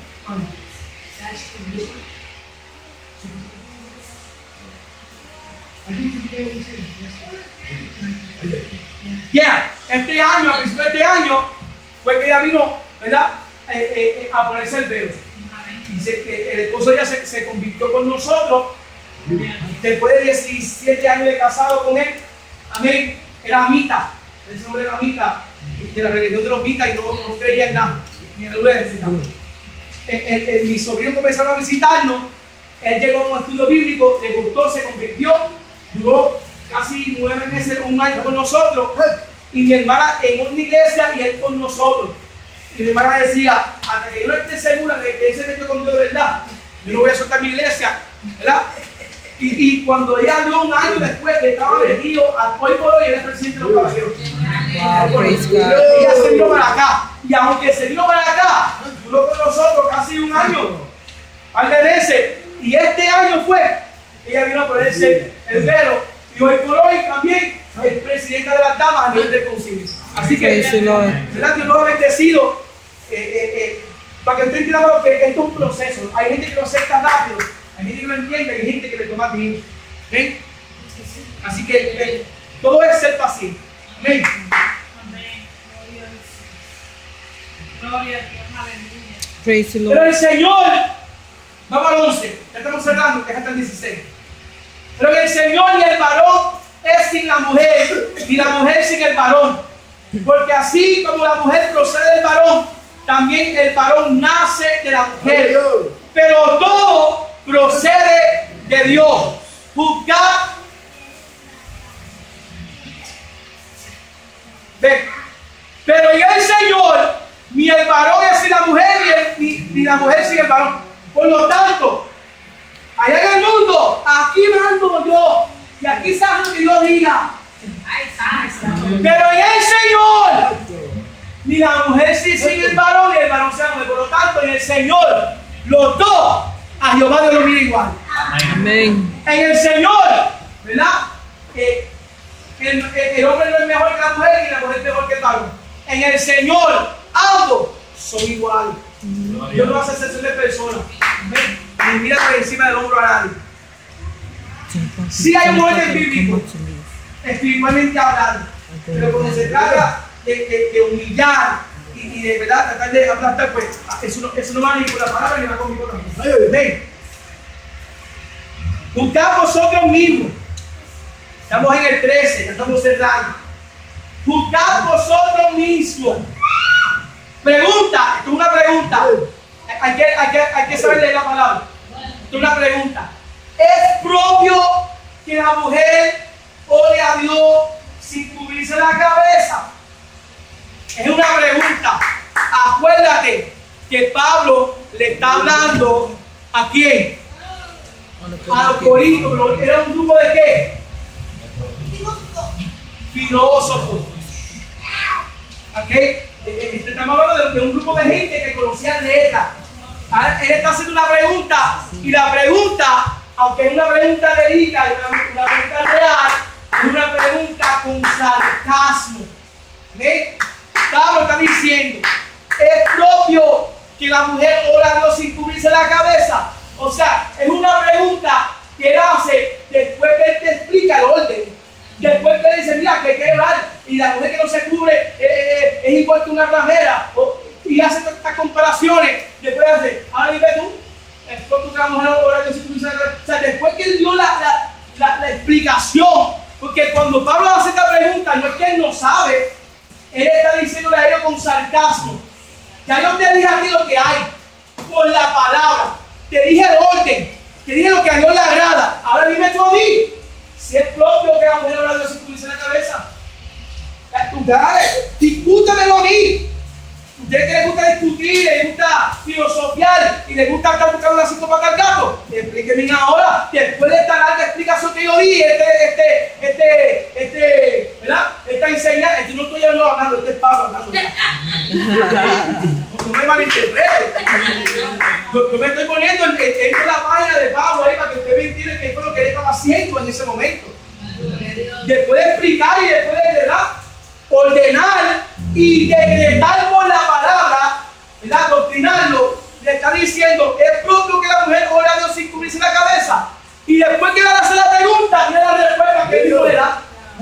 Yeah. Este año, a principios de este año, fue que ella vino, ¿verdad? Eh, eh, a ponerse el velo. Y se, eh, el esposo ya se, se convirtió con nosotros. Después de diecisiete años de casado con él, amén, era mita. Ese hombre era mita, de la religión de los mitas, y no, no creía en nada, ni en la universidad. El, el, el, mis sobrinos comenzaron a visitarnos. Él llegó a un estudio bíblico, le gustó, se convirtió, duró casi nueve meses, un año con nosotros. Y mi hermana en una iglesia y él con nosotros. Y mi hermana decía, hasta que yo no esté segura de que él se metió con Dios de verdad, yo no voy a soltar mi iglesia, ¿verdad? Y, y cuando ella dio un año después que estaba elegido a hoy por hoy, era el presidente de los caballeros. Wow, ella se vino para acá. Y aunque se vino para acá, duró con nosotros casi un año, al de meses. Y este año fue, ella vino a ponerse el velo. Y hoy por hoy también es presidenta de las damas a nivel del concilio. Así que, ¿verdad? Dios nos ha bendecido. Eh, eh, eh, para que usted entienda que esto es un proceso. Hay gente que lo acepta rápido, hay gente que lo entiende, hay gente que le toma tiempo. ¿Ven? Así que eh, todo es ser paciente. ¿Ven? Gloria a Dios, aleluya. Praise the Lord. Pero el Señor, vamos al once, ya estamos cerrando, que es hasta el dieciséis. Pero que el Señor y el varón es sin la mujer, y la mujer sin el varón. Porque así como la mujer procede del varón, también el varón nace de la mujer. Pero todo procede de Dios. Juzgad. Ven. Pero y el Señor, ni el varón es sin la mujer, ni, el, ni, ni la mujer sin el varón. Por lo tanto, allá en el mundo, aquí mando yo, y aquí está lo que Dios diga. Pero en el Señor, ni la mujer sin, sin el varón, ni el varón sin la mujer. Por lo tanto, en el Señor, los dos, a Jehová Dios lo mira igual. Amén. En el Señor, ¿verdad? Eh, el, el, el hombre no es mejor que la mujer, ni la mujer es mejor que el varón. En el Señor, ambos son iguales. Dios no hace excepción de personas. Ni mira por encima del hombro a nadie. Sí hay un orden bíblico, espiritualmente hablando, pero cuando se trata de, de, de humillar y, y de verdad tratar de aplastar, pues eso no, eso no va ni con la palabra ni va conmigo también. Ven. Juzgad vosotros mismos. Estamos en el trece, ya estamos cerrando. Juzgad vosotros mismos. Pregunta, esto es una pregunta. Hay que, hay que, hay que saber leer la palabra. Esto es una pregunta. ¿Es propio que la mujer ore a Dios sin cubrirse la cabeza? Es una pregunta. Acuérdate que Pablo le está hablando ¿a quién? A los corintios, pero era un grupo de qué? Filósofos. ¿Ok? Estamos hablando de un grupo de gente que conocía letras. Él está haciendo una pregunta y la pregunta, aunque es una pregunta verídica, una, una pregunta real, es una pregunta con sarcasmo. ¿Okay? Pablo está diciendo, es propio que la mujer ore a Dios sin cubrirse la cabeza. O sea, es una pregunta que él hace después que él te explica el orden. Después que él dice, mira, que hay que orar, y la mujer que no se cubre eh, eh, es igual que una ramera. O, y hace todas estas comparaciones. Después hace, ahora dime tú, es propio que la mujer ore a Dios sin cubrirse la cabeza. O sea, después que él dio la, la, la, la explicación, porque cuando Pablo hace esta pregunta, no es que él no sabe, él está diciéndole a ellos con sarcasmo. Ya yo te dije a ti lo que hay, por la palabra. Te dije el orden, te dije lo que a Dios le agrada. Ahora dime tú a mí, si es propio que la mujer ore a Dios sin cubrirse la cabeza. Dale, discútamelo a mí. Ustedes que les gusta discutir, les gusta filosofiar y les gusta estar buscando una cinta para cargarlo, explíquenme ahora, después de esta larga explicación que yo di, este, este, este, este, ¿verdad? Esta enseñanza, yo no estoy hablando, este es Pablo hablando. No me malinterpreten. fue lo que él estaba haciendo en ese momento. Después de explicar y después de, ¿verdad?, ordenar y decretar por la palabra, ¿verdad?, doctrinarlo, le está diciendo, es propio que la mujer ore a Dios sin cubrirse la cabeza. Y después que le hace la pregunta, mira la respuesta que dijo, ¿verdad?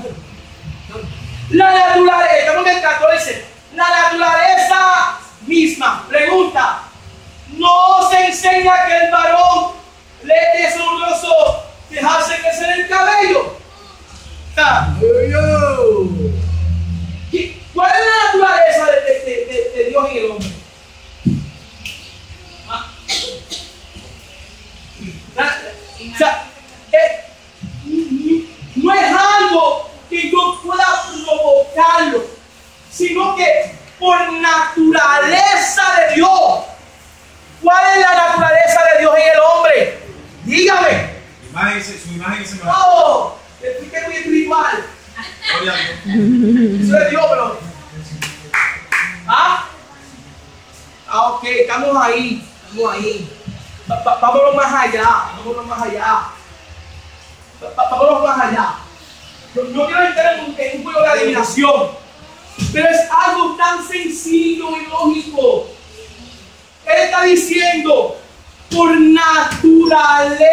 La naturaleza, estamos en el catorce, la naturaleza misma. Pregunta, ¿no se enseña que el varón le es deshonroso dejarse crecer el cabello? ¿Cuál es la naturaleza de, de, de, de Dios en el hombre? ¿Ah? O sea, eh, no es algo que yo pueda provocarlo, sino que por naturaleza de Dios. ¿Cuál es la naturaleza de Dios en el hombre? Dígame. Imagen, su imagen y semejanza. Oh, expliqué muy espiritual. Eso es Dios, bro. ¿Ah? Ah, ok, estamos ahí. Estamos ahí. Va, va, vámonos más allá. Vámonos más allá. Va, vámonos más allá. No, no quiero entrar en un, en un juego de adivinación, pero es algo tan sencillo y lógico. Él está diciendo, por naturaleza,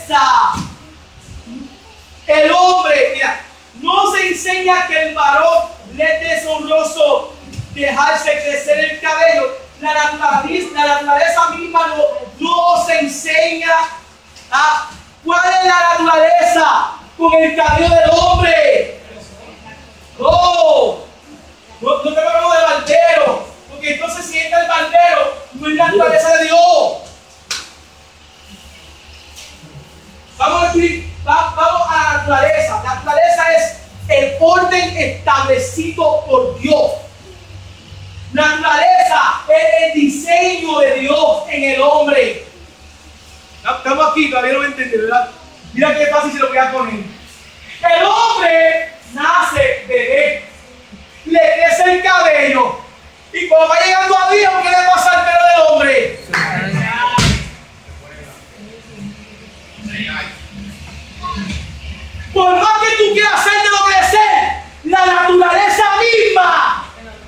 el hombre, mira, no se enseña que el varón le es deshonroso dejarse crecer el cabello. La naturaleza, la naturaleza misma no, no se enseña. ¿Ah? ¿Cuál es la naturaleza con el cabello del hombre? Oh, no, no te hablamos de barbero, porque entonces si entra el barbero, no es la naturaleza de Dios. Vamos a, decir, va, vamos a la naturaleza. La naturaleza es el orden establecido por Dios. La naturaleza es el diseño de Dios en el hombre. Estamos aquí, todavía no me entienden, ¿verdad? Mira qué fácil se lo voy a poner. El hombre nace bebé, le crece el cabello, y cuando va llegando a Dios, ¿qué le pasa al pelo del hombre? Por más que tú quieras hacerlo crecer, la naturaleza misma,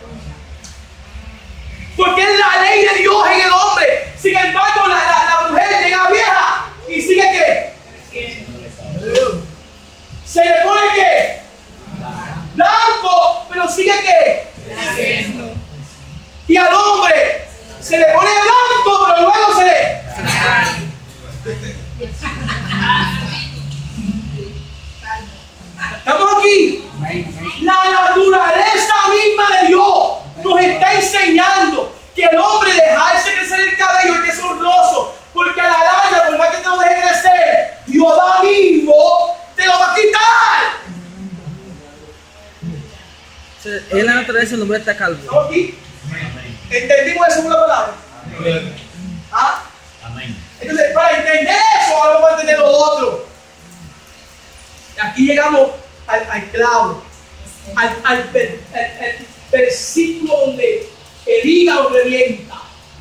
porque es la ley de Dios en el hombre. Sin embargo, la, la, la mujer llega vieja y sigue ¿qué? Se le pone ¿qué? Blanco, pero sigue ¿qué? Y al hombre se le pone blanco, pero luego se le... ¿Estamos aquí? La naturaleza misma de Dios nos está enseñando que el hombre dejarse crecer el cabello es deshonroso, porque a la larga, por más que te lo deje crecer, Dios da mismo te lo va a quitar. En la naturaleza el hombre está calvo. ¿Estamos aquí? ¿Entendimos eso por la palabra? ¿Ah? Entonces, para entender eso, ahora vamos a entender lo otro. Aquí llegamos al, al clavo, al, al, al, al versículo donde el hígado revienta.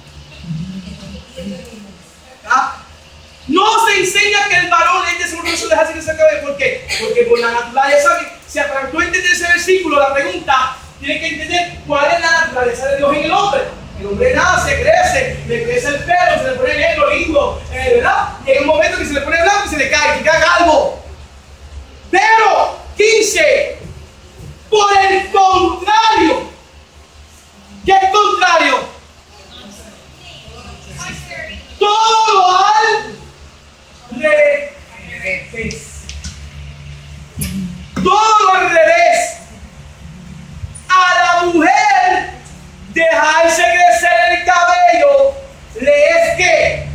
¿Ah? No se enseña que el varón es deshonroso dejarse crecer el cabello. ¿Por qué? Porque por la naturaleza, si para tú entender ese versículo, la pregunta, tienes que entender cuál es la naturaleza de Dios en el hombre. El hombre nace, crece, le crece el pelo, se le pone negro, lindo, eh, ¿verdad? Llega un momento que se le pone blanco y se le cae, que queda calvo. Pero, dice, por el contrario, ¿qué es contrario? Todo al revés. Todo al revés. A la mujer dejarse crecer el cabello le es que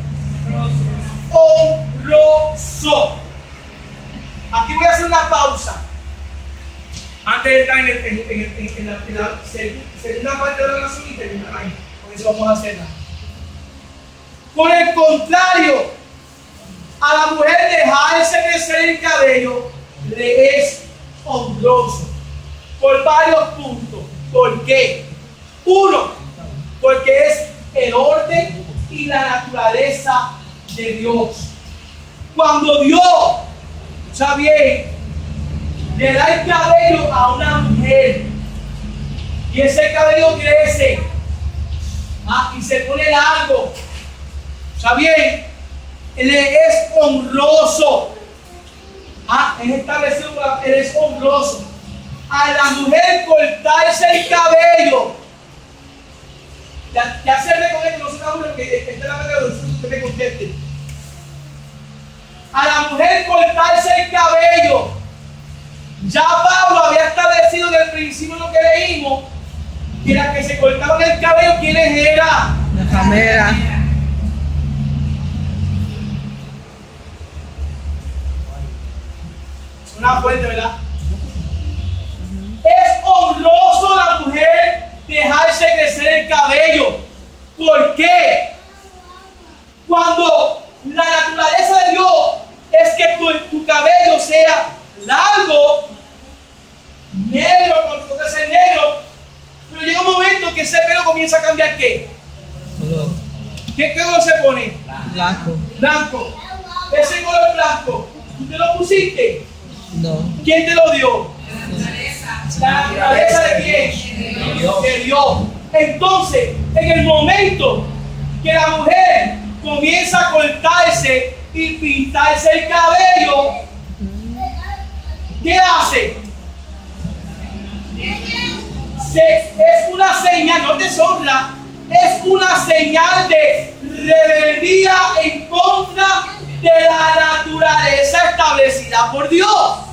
honroso. Aquí voy a hacer una pausa antes de entrar en, el, en, en, en, en, la, en la segunda parte de la oración y terminar ahí. Por eso vamos a hacerla. Por el contrario, a la mujer dejarse crecer el cabello le es honroso. Por varios puntos. ¿Por qué? Uno, porque es el orden y la naturaleza de Dios. Cuando Dios, ¿sabe bien? Le da el cabello a una mujer y ese cabello crece, ah, y se pone largo, ¿sabe bien? Él es honroso, ah, es establecido, él es honroso. A la mujer cortarse el cabello, ya, ya se recoge, no se acabe porque esta es la manera de que me conteste. A la mujer cortarse el cabello, ya Pablo había establecido desde el principio lo que leímos, que las que se cortaban el cabello, ¿quiénes eran? La ramera. Suena fuerte, ¿verdad? Es honroso la mujer dejarse crecer el cabello. ¿Por qué? Cuando la naturaleza de Dios es que tu, tu cabello sea largo, negro, cuando toca ser negro, pero llega un momento que ese pelo comienza a cambiar. ¿Qué? Color. ¿Qué color se pone? Blanco. Blanco. Ese color blanco, ¿tú te lo pusiste? No. ¿Quién te lo dio? ¿La naturaleza de quién? De Dios. Entonces, en el momento que la mujer comienza a cortarse y pintarse el cabello, ¿qué hace? Se, es una señal, no deshonra, es una señal de rebeldía en contra de la naturaleza establecida por Dios.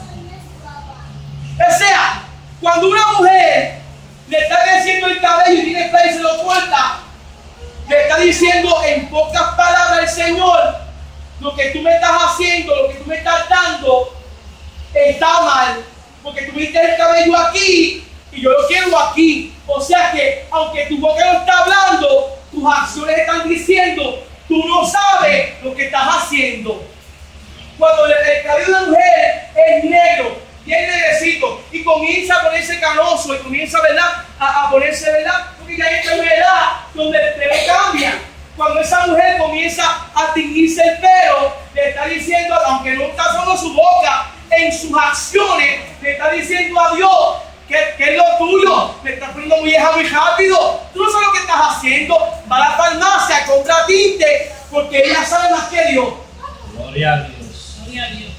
O sea, cuando una mujer le está creciendo el cabello y viene el y se lo corta, le está diciendo en pocas palabras el Señor: lo que tú me estás haciendo, lo que tú me estás dando, está mal, porque tú viste el cabello aquí y yo lo quiero aquí. O sea que, aunque tu boca no está hablando, tus acciones están diciendo: tú no sabes lo que estás haciendo. Cuando el, el cabello de la mujer es negro, bien negrecito, y comienza a ponerse canoso, y comienza, ¿verdad?, a, a ponerse, ¿verdad?, porque ya hay una edad donde el pelo cambia. Cuando esa mujer comienza a teñirse el pelo, le está diciendo, aunque no está solo su boca, en sus acciones, le está diciendo a Dios que, que es lo tuyo. Me está poniendo muy vieja muy rápido. Tú no sabes lo que estás haciendo. Va a la farmacia, compra tinte, porque ella sabe más que Dios. Gloria a Dios. Gloria a Dios.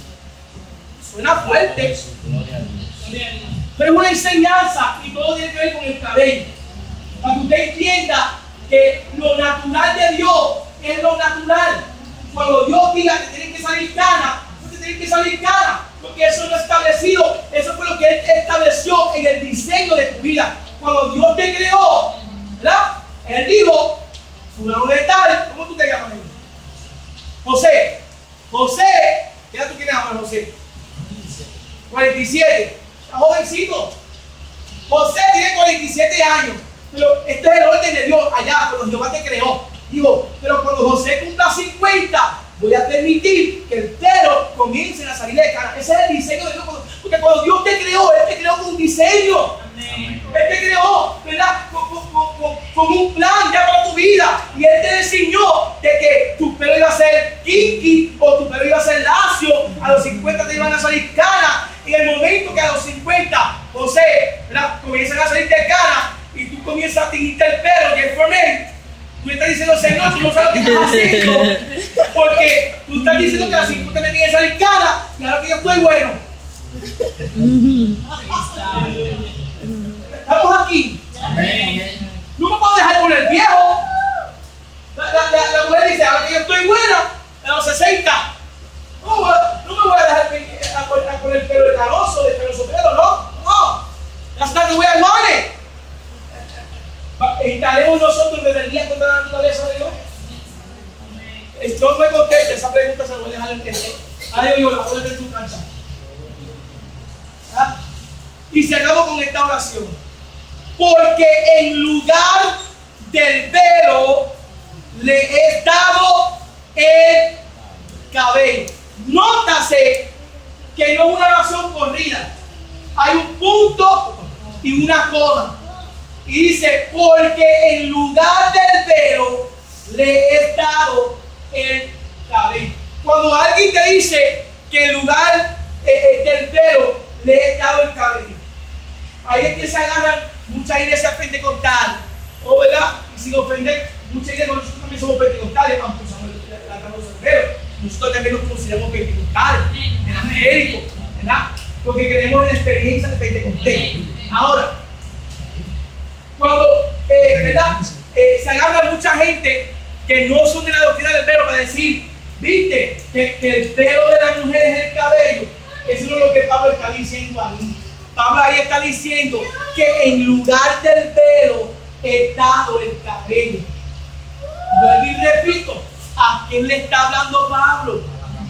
Suena fuerte, Gloria a Dios. Gloria a Dios. pero es una enseñanza y todo tiene que ver con el cabello. Para que usted entienda que lo natural de Dios es lo natural. Cuando Dios diga que tienen que salir canas, no te tienen que salir canas, porque eso no es establecido. Eso fue lo que Él estableció en el diseño de tu vida. Cuando Dios te creó, ¿verdad?, Él dijo: fulano de tal, ¿cómo tú te llamas? José. José, ¿qué edad tú tienes ahora, José? cuarenta y siete. Está jovencito. José tiene cuarenta y siete años. Pero este es el orden de Dios allá, cuando Jehová te creó. Digo, pero cuando José cumpla cincuenta, voy a permitir que el pelo comience a salir de cara. Ese es el diseño de Dios. Porque cuando Dios te creó, Él te creó con un diseño. Amén. Él te creó, ¿verdad?, con, con, con, con un plan ya para tu vida. Y Él te enseñó de que tu pelo iba a ser kinky o tu pelo iba a ser lacio. A los cincuenta te iban a salir canas. Y en el momento que a los cincuenta, José, ¿verdad?, comienzan a salir de canas y tú comienzas a teñirte el pelo, que es por mí, tú estás diciendo: Señor, tú no sabes lo que estás haciendo, porque tú estás diciendo que a las cincuenta me tiene que salir canas y ahora que yo estoy bueno. Estamos aquí. No me puedo dejar con el viejo. La, la, la, la mujer dice: ahora que yo estoy buena, a los sesenta, no, no me voy a dejar a, a, con el pelo de canoso, de pelo pelo, no, no. That's not the way I want it. ¿Instalemos nosotros rebeldía contra la naturaleza de Dios? Yo me conteste esa pregunta, se la voy a dejar entender. Ahora yo la voy a tener tu cancha. ¿Ah? Y se acabó con esta oración. Porque en lugar del velo le he dado el cabello. Nótase que no es una oración corrida. Hay un punto y una coma. Y dice: porque en lugar del velo le he dado el cabello. Cuando alguien te dice que en lugar eh, eh, del pelo le he dado el cabello, ahí es que se agarran muchas iglesias pentecostales, ¿o verdad? Y sin ofender, muchas iglesias, nosotros también somos pentecostales, aunque usamos la, la cabeza de pelo. Nosotros también nos consideramos pentecostales, evangélicos, ¿verdad? Porque creemos en la experiencia de Pentecostés. Ahora, cuando eh, ¿verdad? Eh, se agarra mucha gente que no son de la doctrina del pelo para decir, viste, que, que el pelo de la mujer es el cabello. Eso no es lo que Pablo está diciendo ahí. Pablo ahí está diciendo que en lugar del pelo he dado el cabello. Vuelvo y repito, ¿a quién le está hablando Pablo?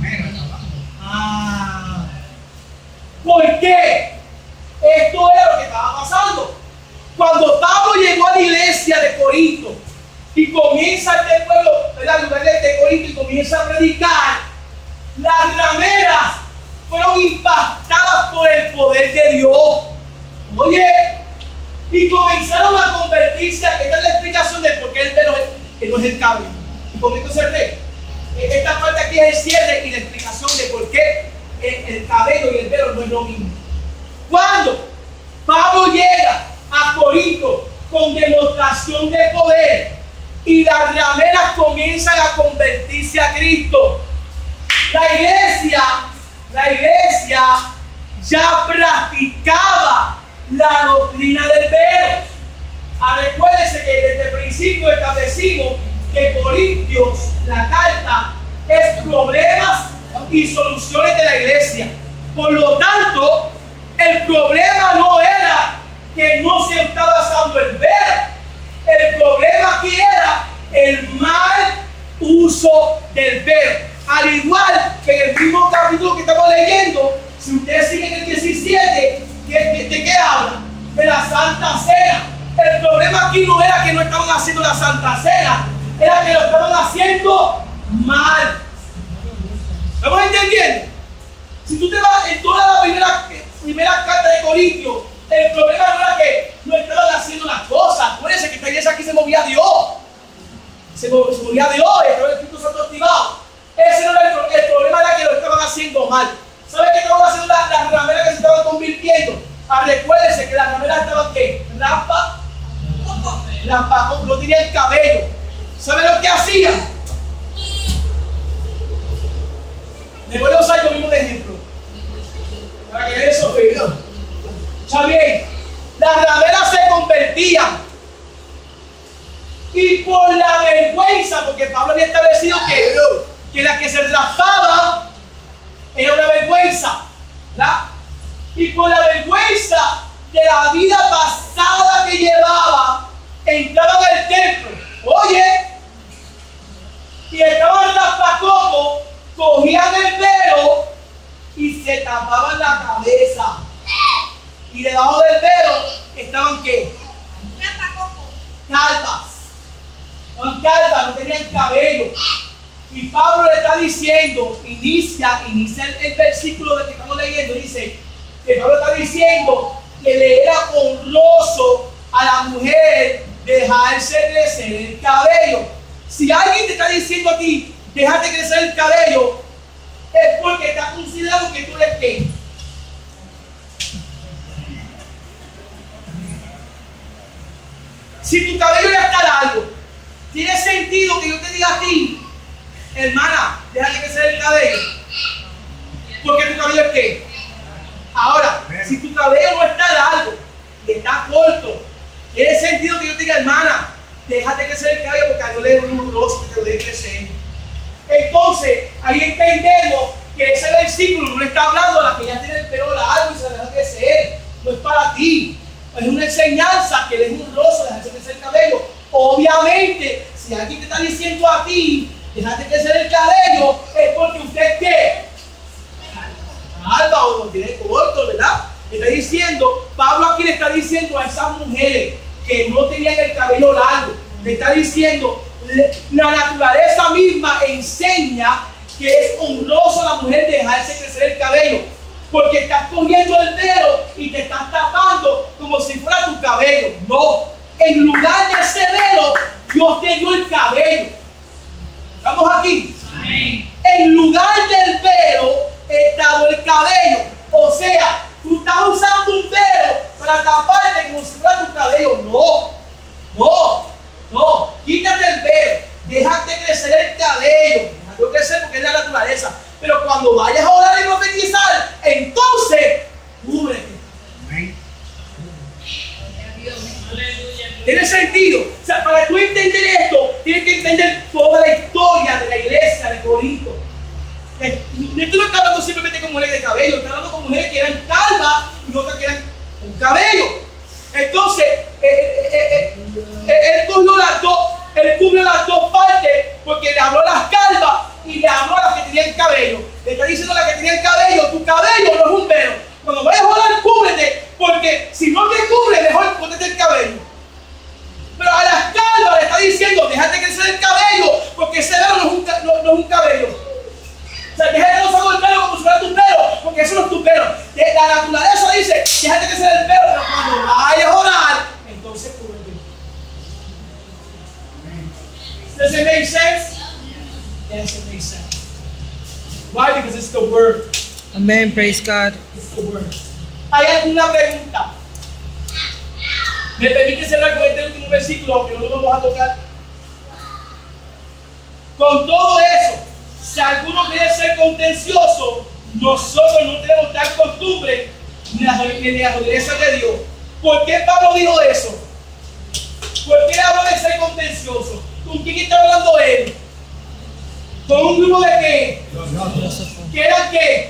Ah, ¿por qué? Esto era lo que estaba pasando. Cuando Pablo llegó a la iglesia de Corinto y comienza este pueblo, ¿verdad? lugar de Corinto y comienza a predicar, las rameras fueron impactadas por el poder de Dios. Oye, y comenzaron a convertirse. Esta es la explicación de por qué el pelo es, no es el cabello. Y con esto cerré. Esta parte aquí es el cierre y la explicación de por qué el, el cabello y el pelo no es lo mismo. Cuando Pablo llega a Corinto con demostración de poder y las rameras comienzan a convertirse a Cristo, la iglesia, la iglesia ya practicaba la doctrina del pelo. Ah, recuérdense que desde el principio establecimos que Corintios, la carta, es problemas y soluciones de la iglesia. Por lo tanto, el problema no era que no se estaba usando el pelo. El problema aquí era el mal uso del pelo. Al igual que en el mismo capítulo que estamos leyendo, si ustedes siguen el diecisiete, ¿de, de qué habla? De la Santa Cena. El problema aquí no era que no estaban haciendo la Santa Cena, era que lo estaban haciendo mal. ¿Estamos entendiendo? Si tú te vas en toda la primera, primera carta de Corintios, el problema no era que no estaban haciendo las cosas. Acuérdense que esta iglesia aquí se movía a Dios. Se, mov, se movía a Dios, estaba el Espíritu Santo activado. Ese no era el, el problema, era que lo estaban haciendo mal. ¿Sabe qué estaban haciendo las, las rameras que se estaban convirtiendo? Ah, recuérdense que las rameras estaban ¿qué? Rampa, rampa, no tenía el cabello. ¿Sabe lo que hacían? Les voy a usar yo mismo de ejemplo para que vean eso. ¿Está bien? Las rameras se convertían y por la vergüenza, porque Pablo había establecido que, que la que se raspaba era una vergüenza, ¿verdad? Y por la vergüenza de la vida pasada que llevaba, entraban al templo, oye, y estaban raspacoco, cogían el pelo y se tapaban la cabeza. Y debajo del pelo estaban ¿qué? Calvas. Estaban calvas, no tenían cabello. Y Pablo le está diciendo, inicia, inicia el, el versículo de que estamos leyendo, dice que Pablo está diciendo que le era honroso a la mujer dejarse crecer el cabello. Si alguien te está diciendo a ti, déjate crecer el cabello, es porque está considerando que tú eres qué. Si tu cabello ya está largo, tiene sentido que yo te diga a ti, hermana, déjate crecer el cabello, porque tu cabello es qué. Ahora, si tu cabello no está largo y está corto, tiene sentido que yo te diga, hermana, déjate crecer el cabello porque a Dios le es un rostro que te lo deje crecer. Entonces, ahí entendemos que ese versículo no le está hablando a la que ya tiene el pelo largo y se deja crecer. No es para ti. Es una enseñanza que le es un rostro dejarse crecer el cabello. Obviamente, si alguien te está diciendo a ti, déjate crecer el cabello, es porque usted ¿qué? Alba o lo tiene corto, ¿verdad? Le está diciendo, Pablo aquí le está diciendo a esas mujeres que no tenían el cabello largo, le está diciendo, la naturaleza misma enseña que es honroso a la mujer dejarse crecer el cabello, porque estás cogiendo el pelo y te estás tapando como si fuera tu cabello. No, en lugar de ese velo, Dios te dio el cabello. ¿Estamos aquí? Amén. en lugar del velo estaba el cabello. O sea, tú estás usando un velo para taparte como si fuera tu cabello. No, no, no. Quítate el velo. Déjate crecer el cabello. Déjate crecer porque es la naturaleza. Pero cuando vayas a orar y profetizar, entonces, cúbrete. Tiene sentido. O sea, para tú entender esto, tienes que entender toda la historia de la iglesia de Corinto. No estoy hablando simplemente con mujeres de cabello, estoy hablando con mujeres que eran calvas y otras que eran con cabello. Entonces, eh, eh, eh, eh, él cogió las dos, él cubrió las dos partes porque le habló a las calvas y le habló a las que tenían cabello. Le está diciendo a las que tenían cabello, tu cabello no es un velo. Cuando vayas a orar, cúbrete, porque si no te cubre, mejor póntete el cabello. Pero a las calvas le está diciendo, déjate crecer el cabello, porque ese velo no es un, no, no es un cabello. O sea, déjate no sacar el pelo como si fuera tu pelo, porque eso no es tu pelo. La naturaleza dice, déjate crecer el pelo, pero cuando vayas a orar, entonces cúbrete. Does it make sense? Yes, it makes sense. Why? Because it's the word. Amen. Praise God. It's the word. ¿Hay alguna pregunta? ¿Me permite cerrar con este último versículo, aunque no lo vamos a tocar? Con todo eso, si alguno quiere ser contencioso, nosotros no tenemos tal costumbre ni las ordenanzas de Dios. ¿Por qué Pablo dijo eso? ¿Por qué habló de ser contencioso? ¿Con quién está hablando él? ¿Con un grupo de qué? ¿Qué eran qué?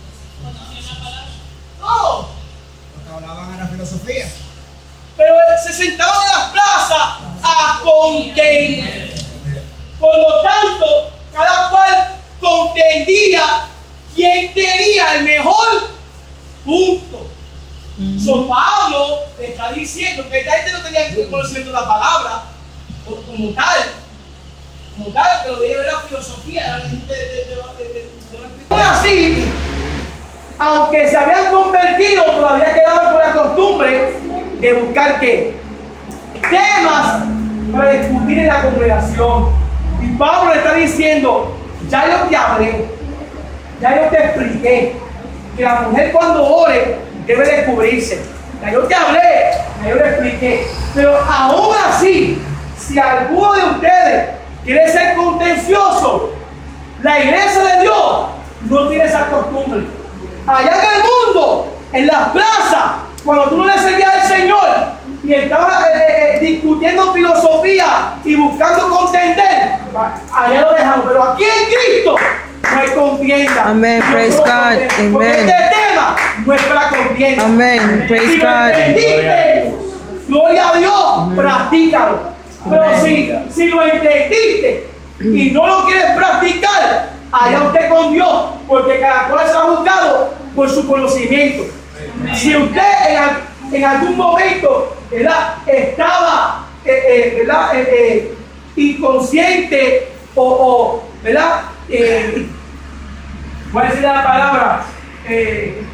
No. Porque hablaban a la filosofía. Pero se sentaban en las plazas a contender. Por lo tanto, cada cual contendía quién tenía el mejor punto. Mm-hmm. So, Pablo le está diciendo que esta gente no tenía conocimiento de la palabra como tal, como tal, pero de la filosofía de, de, de, de, de, de, de así, aunque se habían convertido, todavía quedaban con la costumbre de buscar ¿qué? Temas para discutir en la congregación. Y Pablo le está diciendo, ya yo te hablé, ya yo te expliqué que la mujer cuando ore debe descubrirse. Ya yo te hablé, ya yo le expliqué. Pero aún así, si alguno de ustedes quiere ser contencioso, la iglesia de Dios no tiene esa costumbre. Allá en el mundo, en las plazas, cuando tú no le servías al Señor y estabas eh, eh, discutiendo filosofía y buscando contender, allá lo dejamos. Pero aquí en Cristo no hay contienda. Amén. Praise God. Amen. Porque este tema no es para contienda. Amén. Praise si God. lo entendiste, gloria a Dios, Amen. Practícalo. Pero si, si lo entendiste y no lo quieres practicar, allá usted con Dios, porque cada cual se ha juzgado por su conocimiento. Si usted en, en algún momento, ¿verdad?, estaba eh, eh, ¿verdad?, eh, eh, inconsciente o, o ¿verdad?, eh, voy a decir la palabra, eh,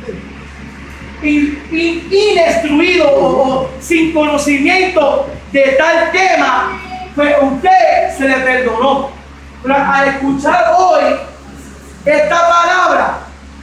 in, in, ininstruido o, o sin conocimiento de tal tema, pues usted se le perdonó. Pero al escuchar hoy esta palabra,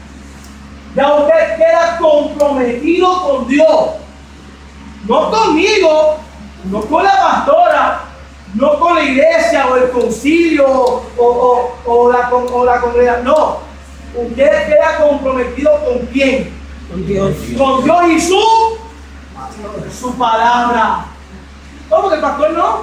ya usted queda comprometido con Dios, no conmigo, no con la pastora, no con la iglesia o el concilio o, o, o la, o la congregación, no. Usted queda comprometido con quién? Con Dios. Con Dios y su, su palabra. ¿Cómo que el pastor no?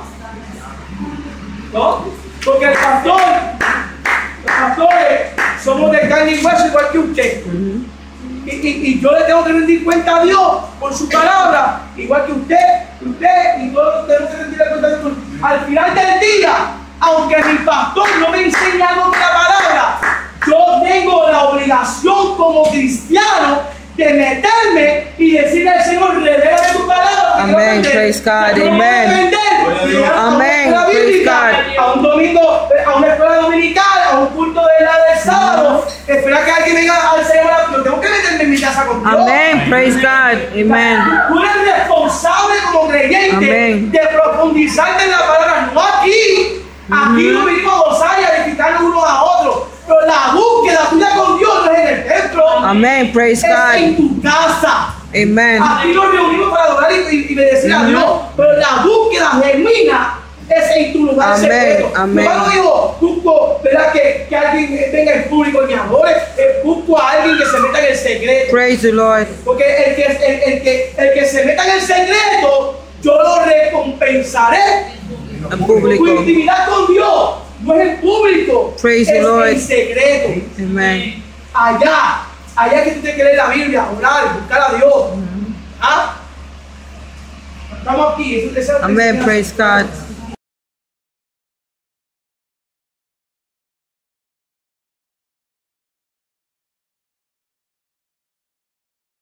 ¿No? Porque el pastor, los pastores somos de carne y hueso igual que usted. Uh-huh. y, y, y yo le tengo que rendir cuenta a Dios por su palabra, igual que usted, usted y todos tenemos que rendir cuenta a Dios. Al final del día, aunque mi pastor no me enseña otra palabra, yo tengo la obligación como cristiano de meterme y decirle al Señor, revélame tu palabra. Amén, praise God, amen. Amén, praise God. A un domingo, a una escuela dominical, a un culto de la del sábado, espera que alguien venga al Señor, yo tengo que meterme en mi casa con Dios. Amén, praise God, amen. Tú eres responsable como creyente Amén. de profundizarte en la palabra, no aquí. Aquí no vinimos a gozar y a edificar unos a otros. Pero la búsqueda tuya con Dios no es en el templo. Amen. Praise Es en God. tu casa. Amen. Aquí nos reunimos para adorar y, y, y bendecir a Dios. Pero la búsqueda genuina es en tu lugar Amén, secreto. amén. Yo no digo, busco, ¿verdad? Que, que alguien venga en público y me adore. Eh, busco a alguien que se meta en el secreto. Praise the Lord. Porque el que, el, el que, el que se meta en el secreto, yo lo recompensaré. En Tu público. intimidad con Dios no es en público, Praise es the Lord. en secreto. Amen. Allá, allá que tú te quieres la Biblia, orar, buscar a Dios. ¿Ah? Estamos aquí. Eso, eso, Amen. eso- Praise God.